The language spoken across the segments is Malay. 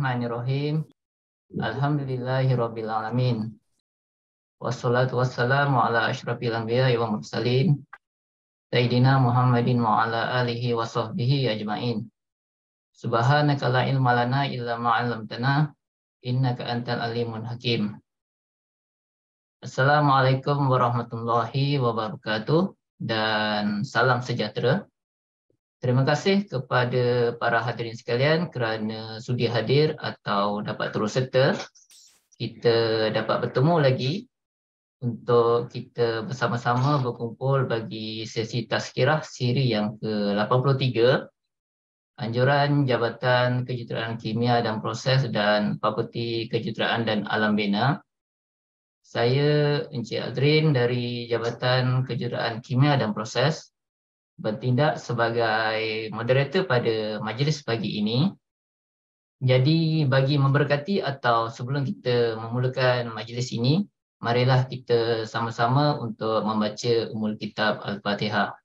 Bismillahirrahmanirrahim. Alhamdulillahirabbil alamin. Wassalatu wassalamu ala asyrafil anbiya'i wal mursalin Sayyidina Muhammadin wa ala alihi wa sahbihi ajmain. Subhanaka la ilma lana illa ma 'allamtana innaka antal alimul hakim. Assalamualaikum warahmatullahi wabarakatuh dan salam sejahtera. Terima kasih kepada para hadirin sekalian kerana sudi hadir atau dapat terus serta. Kita dapat bertemu lagi untuk kita bersama-sama berkumpul bagi sesi tazkirah siri yang ke-83, Anjuran Jabatan Kejuruteraan Kimia dan Proses dan Fakulti Kejuruteraan dan Alam Bina. Saya Encik Azrin dari Jabatan Kejuruteraan Kimia dan Proses bertindak sebagai moderator pada majlis pagi ini. Jadi bagi memberkati atau sebelum kita memulakan majlis ini, marilah kita sama-sama untuk membaca Ummul Kitab Al-Fatihah.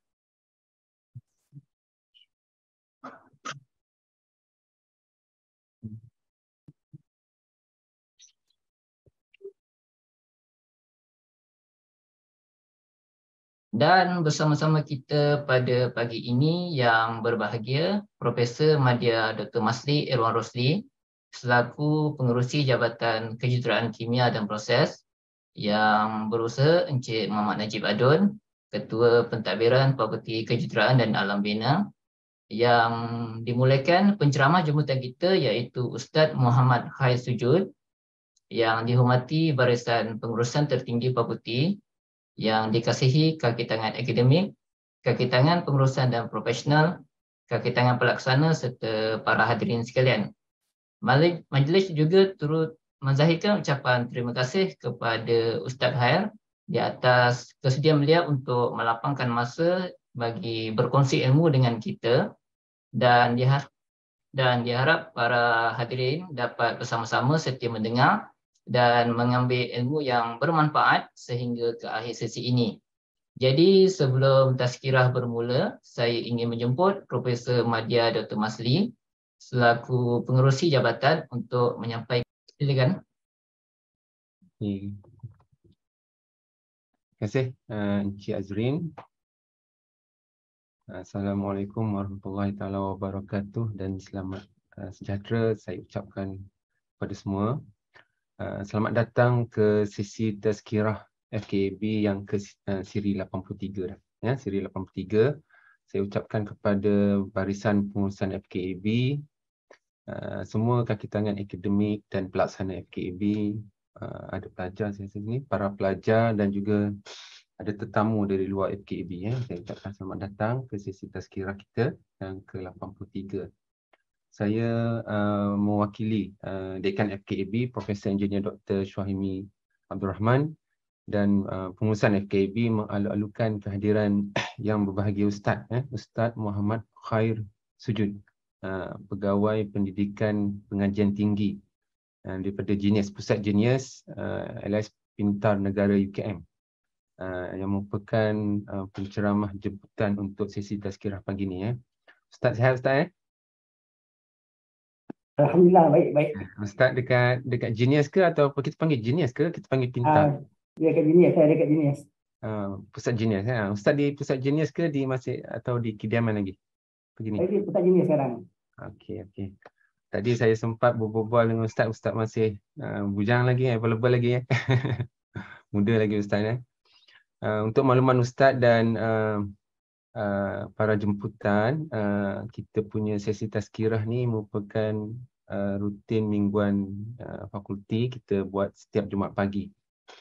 Dan bersama-sama kita pada pagi ini yang berbahagia, Profesor Madya Dr. Masli Irwan Rosli selaku Pengerusi Jabatan Kejuruteraan Kimia dan Proses, yang berusaha Encik Muhammad Najib Adun, Ketua Pentadbiran Fakulti Kejuruteraan dan Alam Bina, yang dimulakan penceramah jemputan kita iaitu Ustaz Muhammad Khair Sujud, yang dihormati Barisan Pengurusan Tertinggi Fakulti, yang dikasihi kaki tangan akademik, kaki tangan pengurusan dan profesional, kaki tangan pelaksana serta para hadirin sekalian. Majlis juga turut menzahirkan ucapan terima kasih kepada Ustaz Khair di atas kesediaan beliau untuk melapangkan masa bagi berkongsi ilmu dengan kita, dan diharap para hadirin dapat bersama-sama setia mendengar dan mengambil ilmu yang bermanfaat sehingga ke akhir sesi ini. Jadi sebelum tazkirah bermula, saya ingin menjemput Profesor Madya Dr. Masli selaku pengerusi jabatan untuk menyampaikan. Silakan. Terima kasih Encik Azrin. Assalamualaikum warahmatullahi taala wabarakatuh dan selamat sejahtera saya ucapkan kepada semua. Selamat datang ke sesi tazkirah FKAB yang ke siri 83 dah. Ya, siri 83. Saya ucapkan kepada barisan pengurusan FKAB, semua kaki tangan akademik dan pelaksana FKAB, ada pelajar saya sini, para pelajar dan juga ada tetamu dari luar FKAB. Ya. Saya ucapkan selamat datang ke sesi tazkirah kita yang ke-83. Saya mewakili Dekan FKAB, Profesor Engineer Dr. Syuhaimi Abdul Rahman, dan pengurusan FKAB mengalu-alukan kehadiran yang berbahagia Ustaz, Ustaz Muhammad Khair Sujud, Pegawai Pendidikan Pengajian Tinggi daripada Genius, Pusat Genius LS Pintar Negara UKM, yang merupakan penceramah jemputan untuk sesi tazkirah pagi ini. Ustaz sihat Ustaz? Alhamdulillah, baik. Ustaz dekat Genius ke atau apa kita panggil Genius ke? Kita panggil Pintar. Dia dekat Genius, saya dekat Genius. Pusat Genius. Ustaz di Pusat Genius ke di masih atau di kediaman lagi? Begini. Saya di Pusat Genius sekarang. Okey. Tadi saya sempat berbual dengan Ustaz masih bujang lagi, available lagi ya. Muda lagi Ustaz ya. Untuk makluman Ustaz dan para jemputan, kita punya sesi tazkirah ni merupakan rutin mingguan fakulti kita buat setiap Jumaat pagi.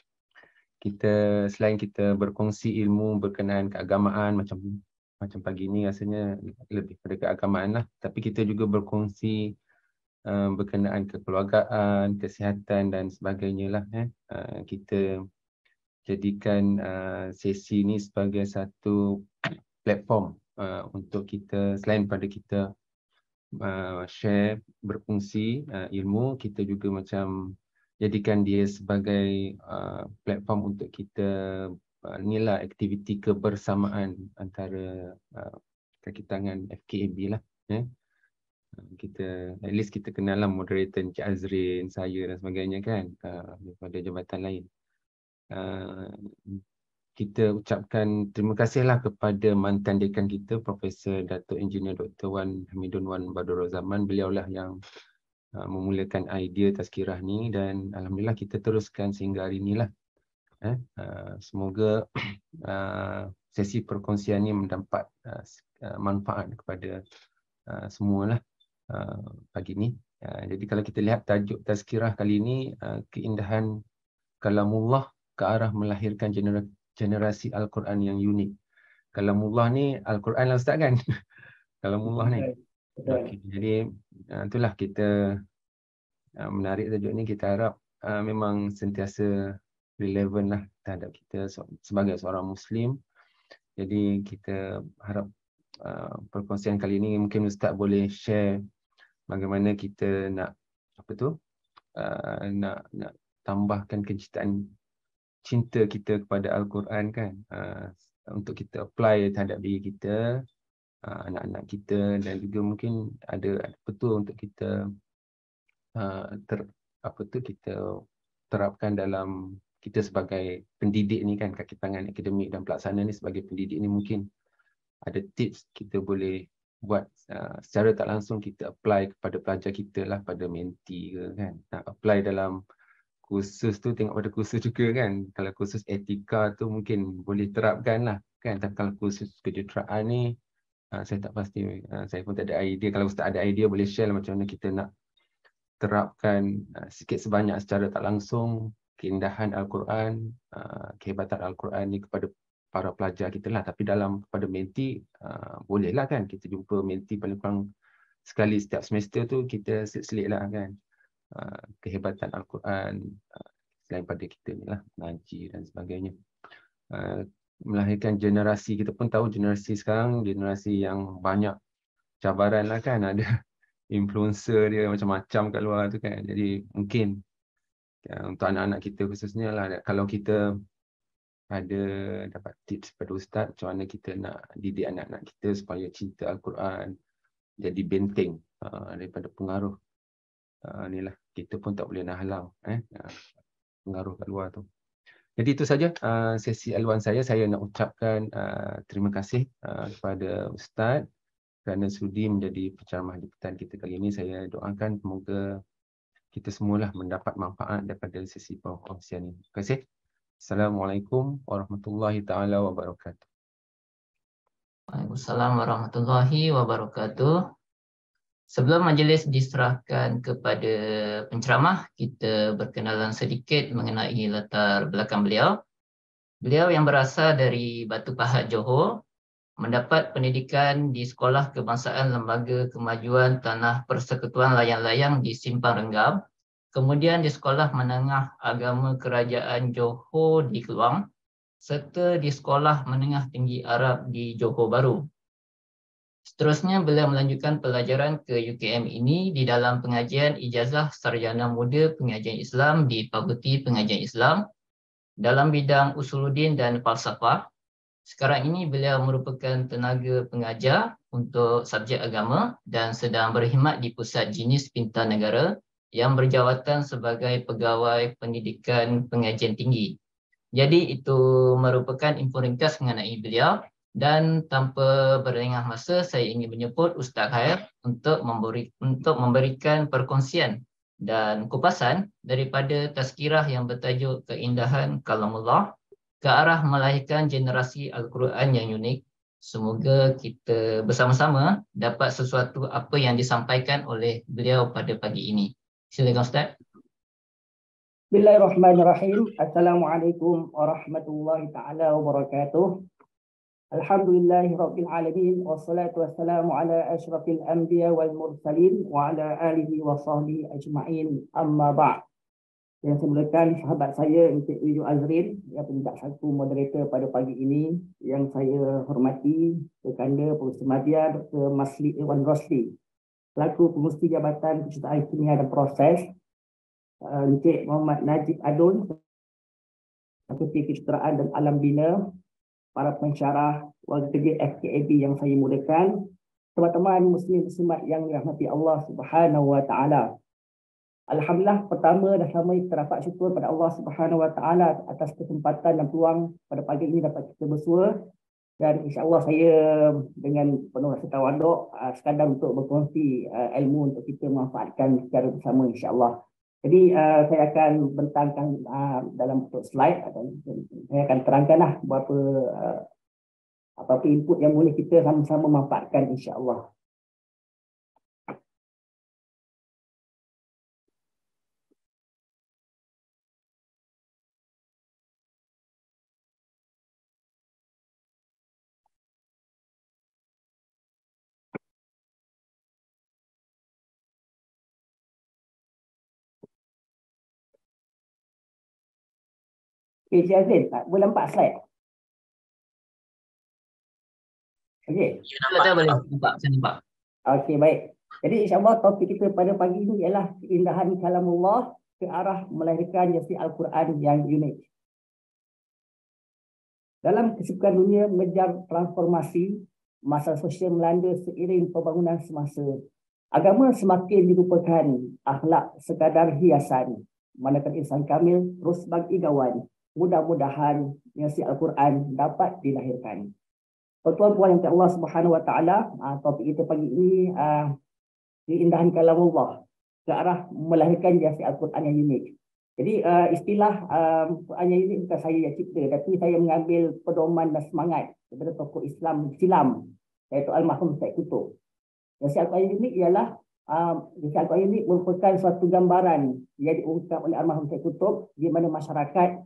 Selain kita berkongsi ilmu berkenaan keagamaan, macam pagi ni rasanya lebih pada keagamaan lah, tapi kita juga berkongsi berkenaan kekeluargaan, kesihatan dan sebagainya lah. Kita jadikan sesi ni sebagai satu platform untuk kita, selain pada kita share, berfungsi ilmu, kita juga macam jadikan dia sebagai platform untuk kita inilah aktiviti kebersamaan antara kaki tangan FKAB lah. kita at least kita kenal lah moderator Encik Azrin, saya dan sebagainya kan, daripada jabatan lain. Kita ucapkan terima kasihlah kepada mantan dekan kita, Profesor Datuk Engineer Dr. Wan Hamidun Wan Badrul Zaman. Beliaulah yang memulakan idea tazkirah ni dan alhamdulillah kita teruskan sehingga hari inilah. Semoga sesi perkongsian ini mendapat manfaat kepada semualah pagi ni. Jadi kalau kita lihat tajuk tazkirah kali ini, keindahan kalamullah ke arah melahirkan generasi Al-Quran yang unik. Kalamullah ni Al-Quran lah Ustaz kan? Kalamullah ni. Okay. Jadi itulah kita menarik tajuk ni, kita harap memang sentiasa relevan lah terhadap kita sebagai seorang Muslim. Jadi kita harap perkongsian kali ini mungkin Ustaz boleh share bagaimana kita nak nak tambahkan kecintaan cinta kita kepada Al-Quran kan, untuk kita apply terhadap diri kita, anak-anak kita, dan juga mungkin ada betul untuk kita kita terapkan dalam kita sebagai pendidik ni kan, kaki tangan akademik dan pelaksana ni. Sebagai pendidik ni mungkin ada tips kita boleh buat secara tak langsung, kita apply kepada pelajar kita lah, pada menti ke kan, nak apply dalam kursus tu, tengok pada kursus juga kan. Kalau kursus etika tu mungkin boleh terapkan lah kan, tapi kalau kursus kejuruteraan ni saya tak pasti, saya pun tak ada idea. Kalau Ustaz ada idea boleh share lah macam mana kita nak terapkan sikit sebanyak secara tak langsung keindahan Al-Quran, kehebatan Al-Quran ni kepada para pelajar kita lah. Tapi dalam kepada menti, boleh lah kan kita jumpa menti paling kurang sekali setiap semester tu, kita selit-selit lah kan kehebatan Al-Quran selain pada kita ni lah, ngaji dan sebagainya. Melahirkan generasi, kita pun tahu generasi sekarang generasi yang banyak cabaran lah kan, ada influencer dia macam-macam kat luar tu kan. Jadi mungkin untuk anak-anak kita khususnya lah, kalau kita ada dapat tips pada Ustaz macam mana kita nak didik anak-anak kita supaya cinta Al-Quran jadi benteng daripada pengaruh ni lah, kita pun tak boleh nak halang pengaruh kat luar tu. Jadi itu saja sesi aluan saya. Saya nak ucapkan terima kasih kepada Ustaz kerana sudi menjadi penceramah di petang kita kali ini. Saya doakan semoga kita semualah mendapat manfaat daripada sesi perkongsian ini. Terima kasih. Assalamualaikum warahmatullahi taala wabarakatuh. Waalaikumsalam warahmatullahi wabarakatuh. Sebelum majlis diserahkan kepada penceramah, kita berkenalan sedikit mengenai latar belakang beliau. Beliau yang berasal dari Batu Pahat, Johor, mendapat pendidikan di Sekolah Kebangsaan Lembaga Kemajuan Tanah Persekutuan Layang-Layang di Simpang Renggam, kemudian di Sekolah Menengah Agama Kerajaan Johor di Keluang, serta di Sekolah Menengah Tinggi Arab di Johor Bahru. Seterusnya, beliau melanjutkan pelajaran ke UKM ini di dalam pengajian Ijazah Sarjana Muda Pengajian Islam di Fakulti Pengajian Islam dalam bidang Usuluddin dan Falsafah. Sekarang ini beliau merupakan tenaga pengajar untuk subjek agama dan sedang berkhidmat di Pusat Jinis Pintar Negara yang berjawatan sebagai Pegawai Pendidikan Pengajian Tinggi. Jadi itu merupakan info ringkas mengenai beliau. Dan tanpa berlengah masa, saya ingin menyebut Ustaz Khair untuk memberikan perkongsian dan kupasan daripada tazkirah yang bertajuk Keindahan Kalamullah ke arah melahirkan generasi Al-Quran yang unik. Semoga kita bersama-sama dapat sesuatu apa yang disampaikan oleh beliau pada pagi ini. Silakan Ustaz. Bismillahirrahmanirrahim. Assalamualaikum warahmatullahi taala wabarakatuh. Alhamdulillahi Rabbil Alamin. Wassalatu wassalamu ala ashrafil anbiya wal mursalin wa ala alihi wa sahbihi ajma'in, amma ba'd. Yang saya mulakan sahabat saya Encik Eju Azrin yang pejabat satu moderator pada pagi ini, yang saya hormati Sekanda Profesor Madya Dr. Masli Irwan Rosli selaku pengurusi Jabatan Kejuruteraan Kimia dan Proses, Encik Muhammad Najib Adun Fakulti Kejuruteraan dan Alam Bina, para pensyarah warga kerja FKAB yang saya mulakan, teman-teman muslim-muslimat yang dirahmati Allah Subhanahu wa taala. Alhamdulillah, pertama dan selama ini terdapat syukur pada Allah Subhanahu wa taala atas kesempatan dan peluang pada pagi ini dapat kita bersua, dan insya-Allah saya dengan penuh rasa tawaduk sekadar untuk berkongsi ilmu untuk kita manfaatkan secara bersama insya-Allah. Jadi saya akan bentangkan dalam bentuk slide dan saya akan terangkanlah beberapa apa input yang boleh kita sama-sama manfaatkan insya-Allah. Okey, Cik Azin, boleh nampak slide? Okey. Saya boleh nampak, saya nampak. Okey, baik. Jadi insya-Allah topik kita pada pagi ini ialah keindahan kalamullah ke arah melahirkan jasi Al-Quran yang unik. Dalam kesibukan dunia mengejar transformasi, masalah sosial melanda seiring pembangunan semasa. Agama semakin dilupakan, akhlak sekadar hiasan. Manakala insan kamil terus bagi gawan. Mudah-mudahan jasi Al-Quran dapat dilahirkan. Tuan-tuan yang Allah Subhanahu wa taala, topik kita pagi ini keindahan kalamullah ke arah melahirkan jasi Al-Quran yang unik. Jadi istilah Quran yang unik bukan saya yang cipta, tapi saya mengambil pedoman dan semangat daripada tokoh Islam silam, iaitu almarhum Said Qutb. Jasi Al-Quran yang unik ialah jasi Al-Quran yang unik merupakan suatu gambaran yang diungkap oleh almarhum Said Qutb di mana masyarakat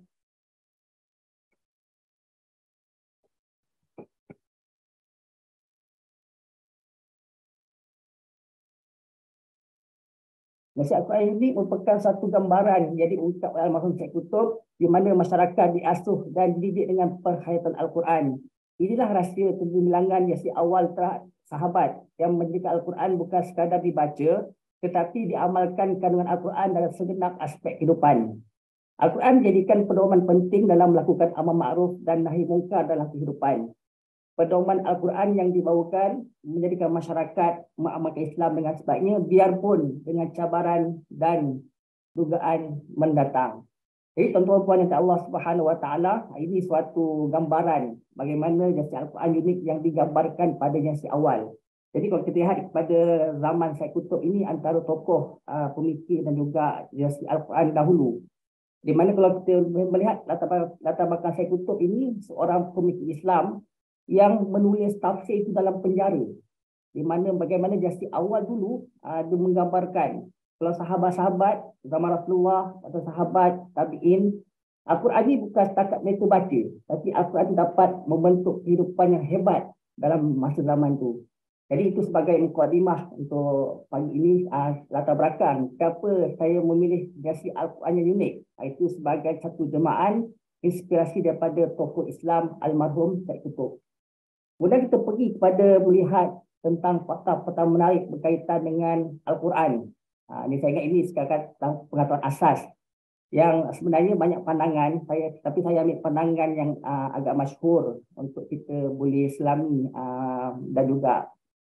Jasi Al-Quran ini merupakan satu gambaran yang diungkap oleh almarhum Said Qutb di mana masyarakat diasuh dan dididik dengan penghayatan Al-Quran. Inilah rahsia kegemilangan jasi awal sahabat yang menjadikan Al-Quran bukan sekadar dibaca tetapi diamalkan kandungan Al-Quran dalam segenap aspek kehidupan. Al-Quran dijadikan pedoman penting dalam melakukan amal ma'ruf dan nahi mungkar dalam kehidupan. Pedoman Al-Quran yang dibawakan menjadikan masyarakat mengamalkan Islam dengan sebaiknya biarpun dengan cabaran dan dugaan mendatang. Jadi tuan-tuan yang Allah Subhanahu wa taala, ini suatu gambaran bagaimana jasi Al-Quran unik yang digambarkan pada jasi awal. Jadi kalau kita lihat pada zaman Said Qutb ini antara tokoh pemikir dan juga jasi Al-Quran dahulu. Di mana kalau kita melihat latar belakang Said Qutb ini seorang pemikir Islam yang menulis tafsir itu dalam penjara, di mana bagaimana jasi awal dulu dia menggambarkan kalau sahabat-sahabat zaman Rasulullah atau sahabat tabi'in, Al-Quran ini bukan setakat mereka baca, tapi Al-Quran dapat membentuk kehidupan yang hebat dalam masa zaman itu. Jadi itu sebagai mukadimah untuk pagi ini, latar belakang kenapa saya memilih jasi Al-Quran yang unik. Itu sebagai satu jemaah inspirasi daripada tokoh Islam almarhum Said Qutb. Kemudian kita pergi kepada melihat tentang fakta-fakta menarik berkaitan dengan Al-Quran. Ini saya ingat ini sekarang pengetahuan asas yang sebenarnya banyak pandangan, tapi saya ambil pandangan yang agak masyhur untuk kita boleh selami dan juga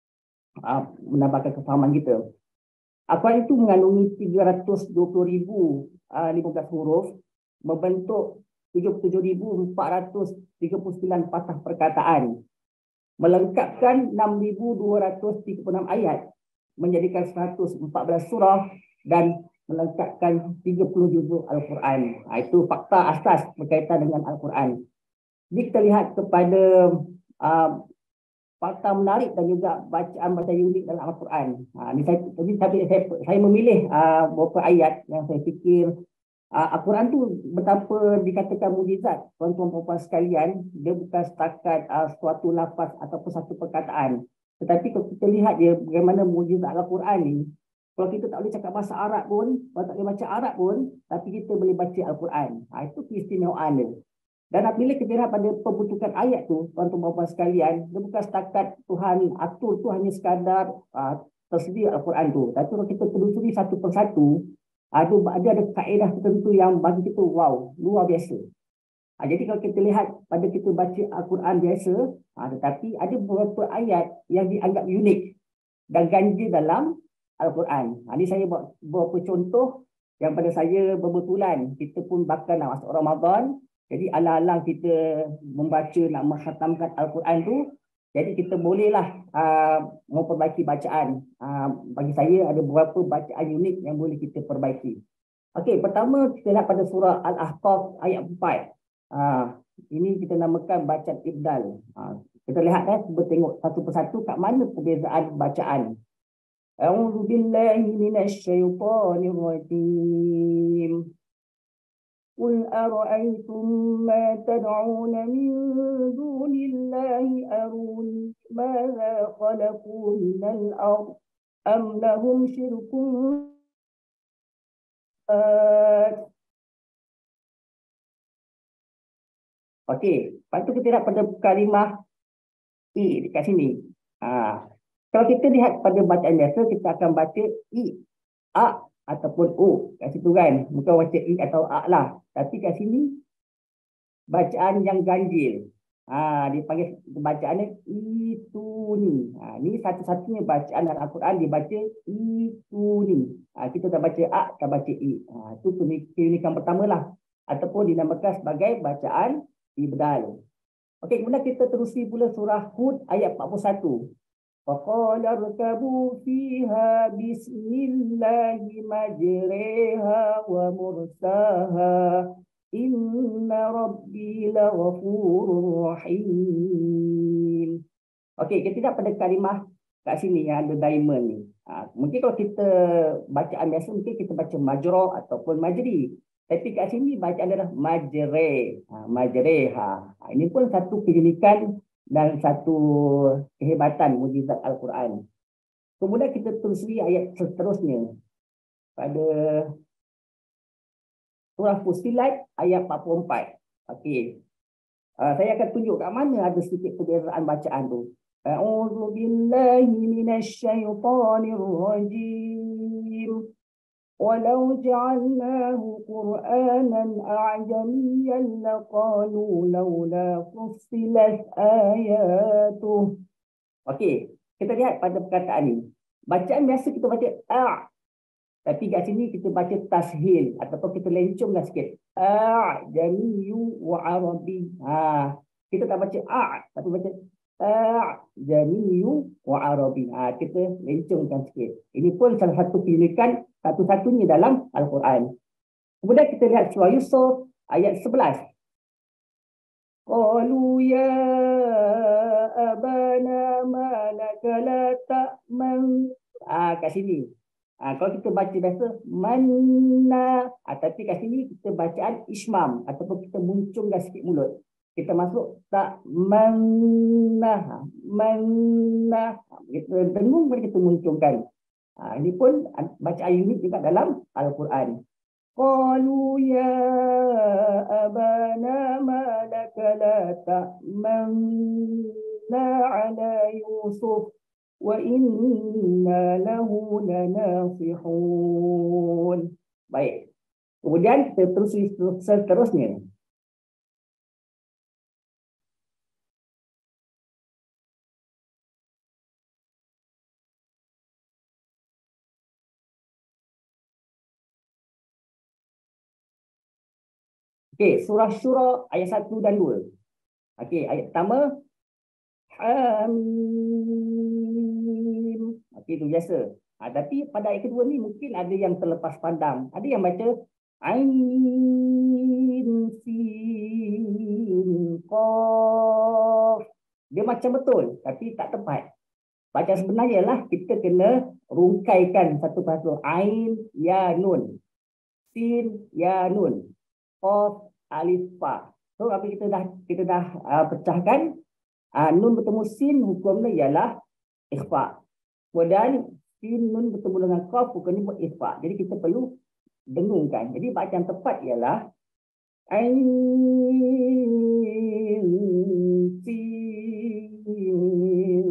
menambahkan kefahaman kita. Al-Quran itu mengandungi 320,015 huruf, membentuk 77,439 patah perkataan, melengkapkan 6,236 ayat, menjadikan 114 surah dan melengkapkan 30 juzuk Al-Quran. Itu fakta asas berkaitan dengan Al-Quran. Jadi kita lihat kepada fakta menarik dan juga bacaan-bacaan unik dalam Al-Quran. Saya memilih beberapa ayat yang saya fikir Al-Quran tu betapa dikatakan mukjizat, tuan-tuan puan sekalian. Dia bukan setakat suatu lafaz ataupun satu perkataan. Tetapi kalau kita lihat dia bagaimana mukjizat Al-Quran ni, kalau kita tak boleh cakap bahasa Arab pun, kalau tak boleh baca Arab pun, tapi kita boleh baca Al-Quran. Itu keistimewaan dia. Dan apabila kita lihat pada pembentukan ayat tu, tuan-tuan puan sekalian, dia bukan setakat Tuhan atur tu hanya sekadar tersedia Al-Quran tu. Tapi kalau kita telusuri satu persatu, ada kaedah tertentu yang bagi kita wow, luar biasa. Jadi kalau kita lihat pada kita baca Al-Quran biasa, tetapi ada beberapa ayat yang dianggap unik dan ganjil dalam Al-Quran. Ini saya buat beberapa contoh yang pada saya berbetulan kita pun bakal nak masuk Ramadan. Jadi alang-alang kita membaca nak mengkhatamkan Al-Quran tu, jadi kita bolehlah memperbaiki bacaan. Bagi saya ada beberapa bacaan unik yang boleh kita perbaiki. Okey, pertama kita lihat pada surah Al-Ahqaf ayat 4. Ini kita namakan bacaan ibdal. Kita lihat bertengok satu persatu kat mana perbezaan bacaan. A'udzu billahi minasyaitonir rajim. Qul ara'aytum ma tad'un min dunillahi aruni madza khalaqu minal ard am lahum syirkun. Okey, lepas tu kita lihat pada kalimah I dekat sini. Kalau kita lihat pada bacaan biasa, kita akan baca I, A ataupun O. Kat situ kan, bukan baca I atau A lah. Tapi kat sini, bacaan yang ganjil. Dipanggil bacaannya itu ni. Ni satu-satunya bacaan dalam Al-Quran dibaca itu ni. Kita dah baca A, dah baca I. Itu keunikan pertama lah. Ataupun dinamakan sebagai bacaan ibdal. Okey, kemudian kita terusi pula surah Hud ayat 41. Faqala rkabu fiha bismillahi majriha wa mursaha inna rabbi laghafurur rahim. Okey, kita lihat pada kalimah kat sini yang ada diamond ni. Mungkin kalau kita bacaan biasa mungkin kita baca majra ataupun majri. Tapi kat sini bacaan adalah majre. Majreha. Ini pun satu keunikan dan satu kehebatan mukjizat Al-Quran. Kemudian kita telusuri ayat seterusnya. Pada surah Fussilat ayat 44. Okey. Saya akan tunjuk kat mana ada sedikit perbezaan bacaan tu. A'udzu billahi minasyaitonir rajim. ولو جعلناه قرآنا أعجميا لقالوا لولا فصلت آياته. Okey, kita lihat pada perkataan ni. Bacaan biasa kita baca A. Tapi kat sini kita baca tashil ataupun kita lencunglah sikit. A'jamiyyu wa arabi. Kita tak baca A, tapi baca A'jamiyyu wa arabi. Kita lencungkan sikit. Ini pun salah satu keunikan satu-satunya dalam Al-Quran. Kemudian kita lihat surah Yusuf ayat 11. Qalu ya abana ma laka la ta'man. Kat sini. Kalau kita baca biasa manna, tapi kat sini kita bacaan ismam ataupun kita muncungkan sikit mulut. Kita masuk tak manna. Manna. Kita dengung baru kita muncungkan. Ini pun bacaan unik juga dalam Al-Quran. Qalu ya abana ma laka la ta'manna ala Yusuf wa inna lahu lanasihun. Baik. Kemudian kita terus seterusnya. Okey, surah Syura ayat 1 dan 2. Okey, ayat pertama Hamim. Okey, itu biasa. Tapi pada ayat kedua ni mungkin ada yang terlepas pandang. Ada yang baca Ain Sin Qaf. Dia macam betul tapi tak tepat. Bacaan sebenarnya lah kita kena rungkaikan satu persatu. Ain ya nun. Sin ya nun. Qaf alif fa. So apa kita dah pecahkan nun bertemu sin hukumnya ialah ikhfa. Kemudian sin nun bertemu dengan qaf hukumnya buat ikhfa. Jadi kita perlu dengungkan. Jadi bacaan tepat ialah ain sin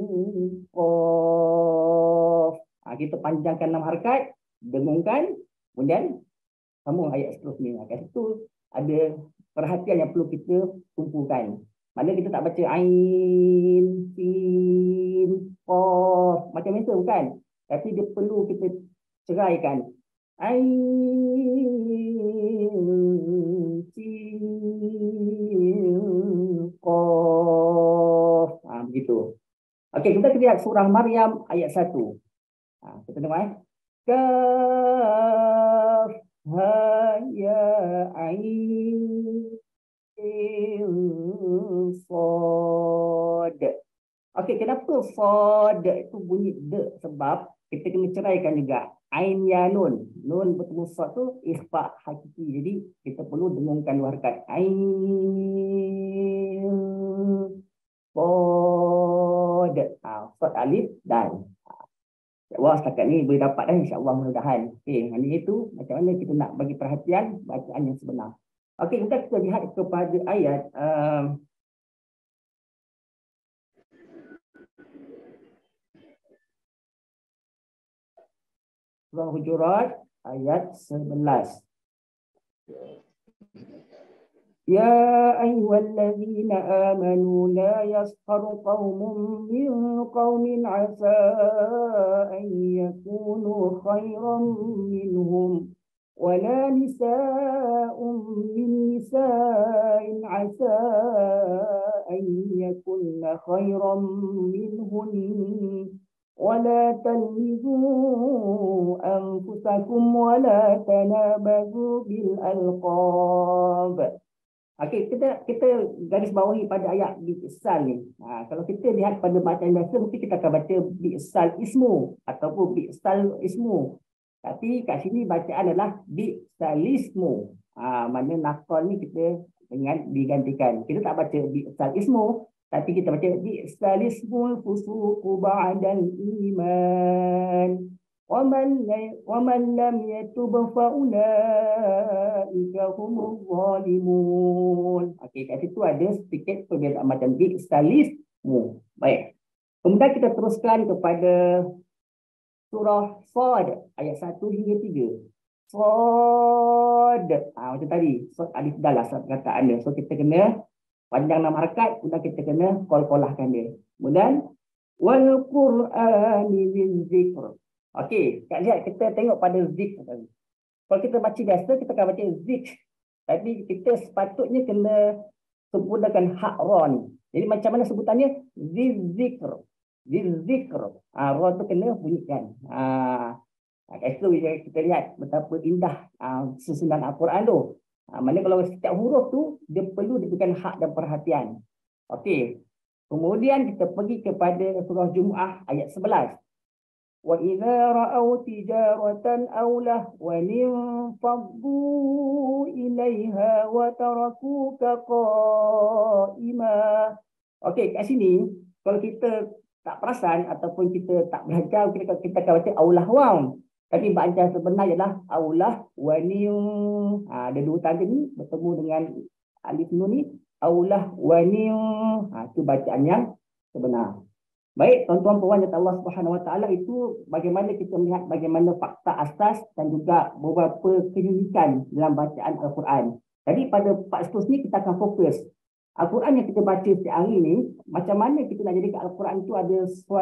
qaf. Kita panjangkan 6 harakat, dengungkan, kemudian sambung ayat seterusnya. Kat situ ada perhatian yang perlu kita kumpulkan. Maknanya kita tak baca ain, sin, qaf macam biasa bukan? Tapi dia perlu kita ceraikan. Ain, sin, qaf. Begitu. Okey, kita lihat surah Maryam ayat 1. Kita dengar. Kaf, ha, ya, ain, sad. Okey, kenapa sad itu bunyi de? Sebab kita kena ceraikan juga. Ain ya nun. Nun bertemu sad tu ikhfa hakiki. Jadi kita perlu dengungkan dua harakat. Ain sad. Sad alif dan. Allah setakat ni boleh dapat dah, insya-Allah mudah-mudahan. Okey, yang ini itu macam mana kita nak bagi perhatian bacaan yang sebenar. Okey, kita lihat kepada ayat Surah Hujurat ayat 11. يا أيها الذين آمنوا لا يسخر قوم من قوم عسى أن يكونوا خيرا منهم ولا نساء من نساء عسى أن يكن خيرا منهن ولا تلمزوا أنفسكم ولا تنابزوا بالألقاب. Okey, kita garis bawahi pada ayat bi'sal ni. Kalau kita lihat pada bacaan biasa, mungkin kita akan baca bi'sal ismu ataupun bi'sal ismu. Tapi kat sini bacaan adalah bi'salismu. Mana nakal ni kita dengan digantikan. Kita tak baca bi'sal ismu, tapi kita baca bi'salismul fusuqu ba'dal iman. وَمَنْ لَمْ يَتُبْ فَأُولَٰئِكَ هُمُ الظَّالِمُونَ. Okey, kat situ ada sedikit perbezaan macam bi'salismu. Baik. Kemudian kita teruskan kepada surah Sad ayat 1 hingga 3. Sad. Macam tadi, sad alif dal lah perkataan dia. So kita kena panjang 6 harakat, kemudian kita kena qol-qolahkan dia. Kemudian wal Qur'ani dzikr. Okey, Kak lihat kita tengok pada zik tadi. Kalau kita baca biasa kita akan baca zik. Tapi kita sepatutnya kena sempurnakan hak ra ni. Jadi macam mana sebutannya? Zikr. Zikr. Ra tu kena bunyikan. Kat situ kita lihat betapa indah susunan Al-Quran tu. Mana kalau setiap huruf tu dia perlu diberikan hak dan perhatian. Okey. Kemudian kita pergi kepada surah Jumu'ah ayat 11. وَإِذَا رَأَوْا تِجَارَةً أَوْ لَهْوًا انفَضُّوا إِلَيْهَا وَتَرَكُوكَ قَائِمًا. Okey, kat sini kalau kita tak perasan ataupun kita tak belajar, kita akan baca aulahwam. Tapi bacaan sebenar ialah aulahwanim. Ada dua tanda ni bertemu dengan alif nun ni, aulahwanim. Itu bacaan yang sebenar. Baik, tuan-tuan puan yang Allah Subhanahu Wa Taala, itu bagaimana kita melihat bagaimana fakta asas dan juga beberapa keunikan dalam bacaan Al-Quran. Jadi pada part seterusnya kita akan fokus Al-Quran yang kita baca setiap hari ni, macam mana kita nak jadikan Al-Quran itu ada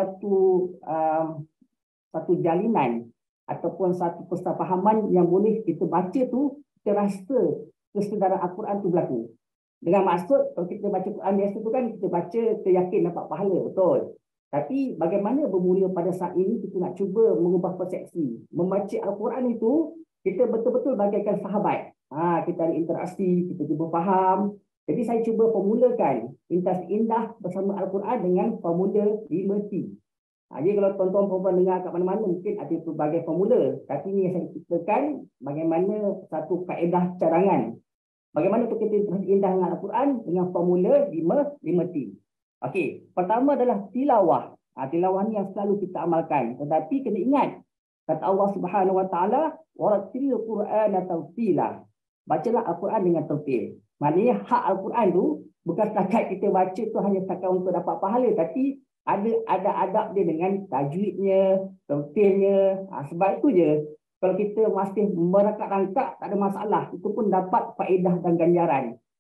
satu jalinan ataupun satu kesepahaman yang boleh kita baca tu, kita rasa kesedaran Al-Quran tu berlaku. Dengan maksud, kalau kita baca Quran biasa tu kan, kita baca, kita yakin dapat pahala, betul. Tapi bagaimana bermula pada saat ini kita nak cuba mengubah persepsi. Membaca Al-Quran itu, kita betul-betul bagaikan sahabat. Kita ada interaksi, kita cuba faham. Jadi saya cuba formulakan interaksi indah bersama Al-Quran dengan formula 5T. Jadi kalau tuan-tuan perempuan dengar kat mana-mana, mungkin ada pelbagai formula. Tapi ini yang saya ceritakan bagaimana satu kaedah cadangan. Bagaimana untuk kita interaksi indah dengan Al-Quran dengan formula 5T. Okey, pertama adalah tilawah. Tilawah ni yang selalu kita amalkan. Tetapi kena ingat, kata Allah Subhanahu Wa Taala, "Warattilil Qur'ana tartila." Bacalah Al-Quran dengan tertil. Maknanya hak Al-Quran tu bukan setakat kita baca tu hanya setakat untuk dapat pahala, tapi ada adab dia dengan tajwidnya, tertilnya. Sebab itu je, kalau kita masih merangkak-rangkak tak ada masalah, itu pun dapat faedah dan ganjaran.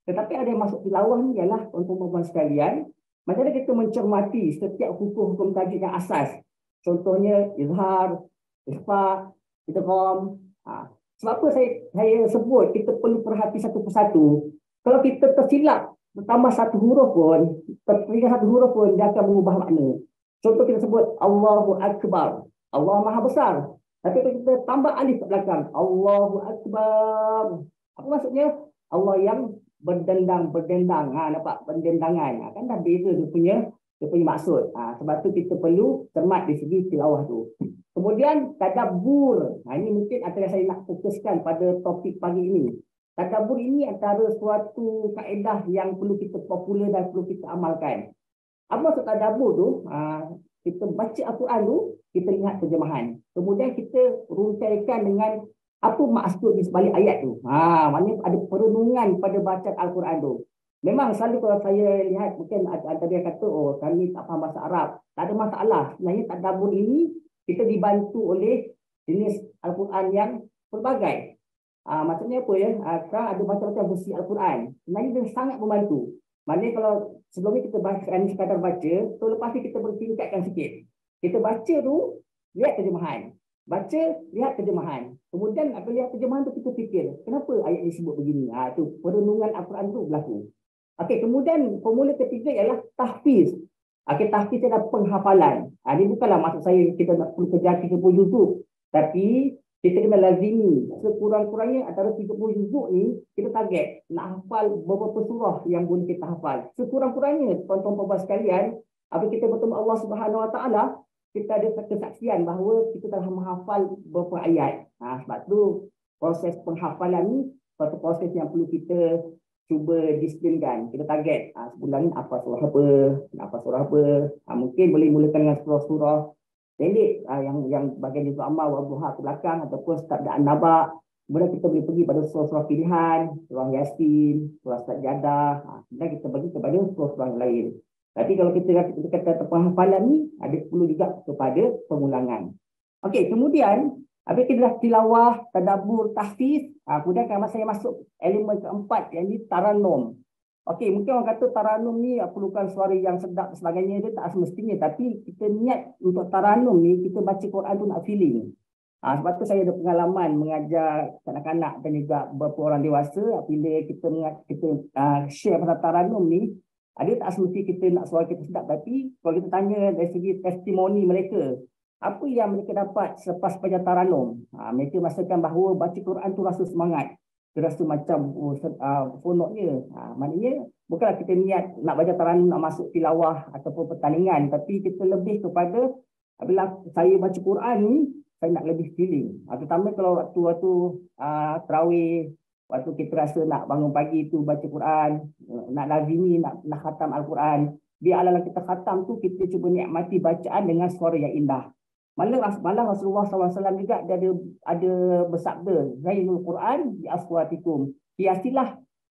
Tetapi ada yang masuk tilawah ni ialah tuan-tuan sekalian, macam mana kita mencermati setiap hukum-hukum tajwid yang asas. Contohnya izhar, ikhfa, idgham. Sebab apa saya sebut kita perlu perhati satu persatu. Kalau kita tersilap bertambah satu huruf pun, tertinggal satu huruf pun, dia akan mengubah makna. Contoh kita sebut Allahu Akbar. Allah Maha Besar. Tapi kalau kita tambah alif kat belakang, Allahu Akbar. Apa maksudnya? Allah yang berdendang. Nampak berdendangan. Kan dah beza dia punya maksud. Sebab tu kita perlu cermat di segi tilawah tu. Kemudian tadabbur. Ini mungkin antara saya nak fokuskan pada topik pagi ini. Tadabbur ini antara suatu kaedah yang perlu kita popular dan perlu kita amalkan. Apa maksud tadabbur tu? Kita baca Al-Quran tu, kita lihat terjemahan. Kemudian kita runtaikan dengan apa maksud di sebalik ayat tu. Maknanya ada perenungan pada bacaan Al-Quran tu. Memang selalu kalau saya lihat, mungkin ada yang kata, oh kami tak faham bahasa Arab. Tak ada masalah. Sebenarnya tadabbur ini, kita dibantu oleh jenis Al-Quran yang pelbagai. Maksudnya apa ya? Sekarang ada macam-macam versi Al-Quran. Sebenarnya dia sangat membantu. Maknanya kalau sebelum ni kita baca, sekadar baca, so lepas ni kita bertingkatkan sikit. Kita baca tu, lihat terjemahan. Baca, lihat terjemahan. Kemudian apabila lihat terjemahan tu kita fikir, kenapa ayat ni sebut begini? Tu perenungan Al-Quran tu berlaku. Okey, kemudian formula ketiga ialah tahfiz. Tahfiz adalah penghafalan. Ini bukanlah maksud saya kita nak perlu kejar 30 juzuk. Tapi kita kena lazimi. Sekurang-kurangnya antara 30 juzuk ni, kita target nak hafal beberapa surah yang boleh kita hafal. Sekurang-kurangnya, tuan-tuan sekalian, apabila kita bertemu Allah Subhanahu Wa Taala, kita ada kesaksian bahawa kita telah menghafal beberapa ayat. Sebab tu proses penghafalan ni satu proses yang perlu kita cuba disiplinkan. Kita target sebulan ni apa surah apa. Mungkin boleh mulakan dengan surah-surah pendek yang bagian juzuk amal wa duha ke belakang ataupun start dan naba. Kemudian kita boleh pergi pada surah-surah pilihan, surah Yasin, surah Sajdah. Kemudian kita bagi kepada surah-surah yang lain. Tapi kalau kita kata penghafalan ni, ada perlu juga kepada pengulangan. Okey, kemudian apabila kita dah tilawah, tadabbur, tahfiz, kemudian saya masuk elemen keempat, yang ini tarannum. Okey, mungkin orang kata tarannum ni perlukan suara yang sedap dan sebagainya, dia tak semestinya. Tapi kita niat untuk tarannum ni, kita baca Quran tu nak feeling. Sebab tu saya ada pengalaman mengajar kanak-kanak dan juga beberapa orang dewasa. Bila kita share pasal tarannum ni, dia tak semesti kita nak suara kita sedap. Tapi kalau kita tanya dari segi testimoni mereka, apa yang mereka dapat selepas belajar tarannum, mereka merasakan bahawa baca Quran tu rasa semangat. Terasa macam fonoknya. Maknanya bukanlah kita niat nak baca taranum, nak masuk tilawah ataupun pertandingan, tapi kita lebih kepada apabila saya baca Quran ni, saya nak lebih feeling. Terutama kalau waktu tarawih, waktu kita rasa nak bangun pagi tu baca Quran, nak lazimi, nak khatam Al-Quran. Di ala kita khatam tu, kita cuba nikmati bacaan dengan suara yang indah. Malah Rasulullah SAW juga dia ada bersabda, Zainul Quran bi aswatikum. Hiasilah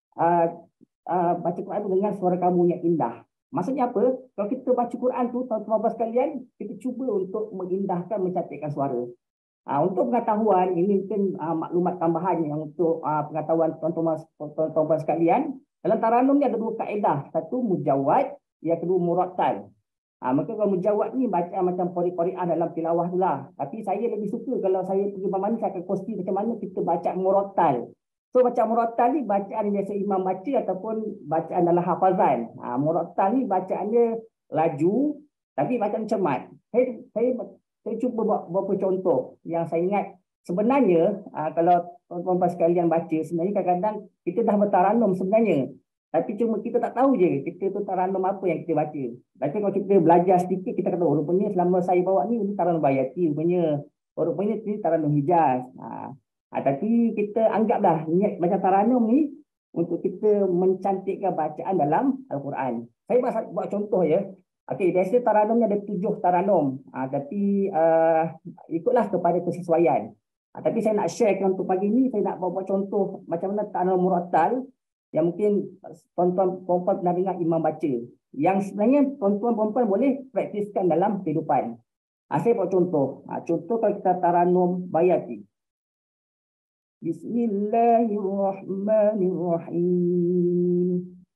baca Quran dengan suara kamu yang indah. Maksudnya apa? Kalau kita baca Quran tu, tuan-tuan sekalian, kita cuba untuk mengindahkan, mencantikkan suara. Untuk pengetahuan, ini mungkin maklumat tambahan yang untuk pengetahuan tuan-tuan sekalian. Dalam tarannum ni ada dua kaedah. Satu mujawad, yang kedua murattal. Maka kalau mujawad ni baca macam qori-qori'ah dalam tilawah tu lah. Tapi saya lebih suka kalau saya pergi mana saya akan kongsi macam mana kita baca murattal. So baca murattal ni bacaan biasa imam baca ataupun bacaan dalam hafazan. Murattal ni bacaannya laju tapi bacaan cermat. Saya cuba buat beberapa contoh yang saya ingat. Sebenarnya kalau tuan-tuan sekalian baca, sebenarnya kadang-kadang kita dah bertarannum sebenarnya. Tapi cuma kita tak tahu je kita tu tarannum apa yang kita baca. Tapi kalau kita belajar sedikit, kita kata, rupanya selama saya bawa ni, ini tarannum bayati, rupanya ini tarannum Hijaz. Tapi kita anggaplah niat baca tarannum ni untuk kita mencantikkan bacaan dalam Al-Quran. Saya buat contoh ya. Okey, biasa tarannum ni ada 7 tarannum. Tapi ikutlah kepada kesesuaian. Tapi saya nak sharekan untuk pagi ni, saya nak buat contoh macam mana tarannum murattal yang mungkin tuan-tuan perempuan pernah dengar imam baca. Yang sebenarnya tuan-tuan perempuan boleh praktiskan dalam kehidupan. Saya buat contoh. Contoh kalau kita tarannum bayati. Bismillahirrahmanirrahim.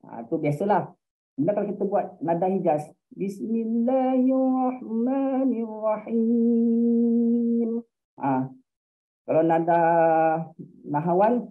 Tu biasalah. Kemudian kalau kita buat nada hijaz, Bismillahirrahmanirrahim. Kalau nada nahawan,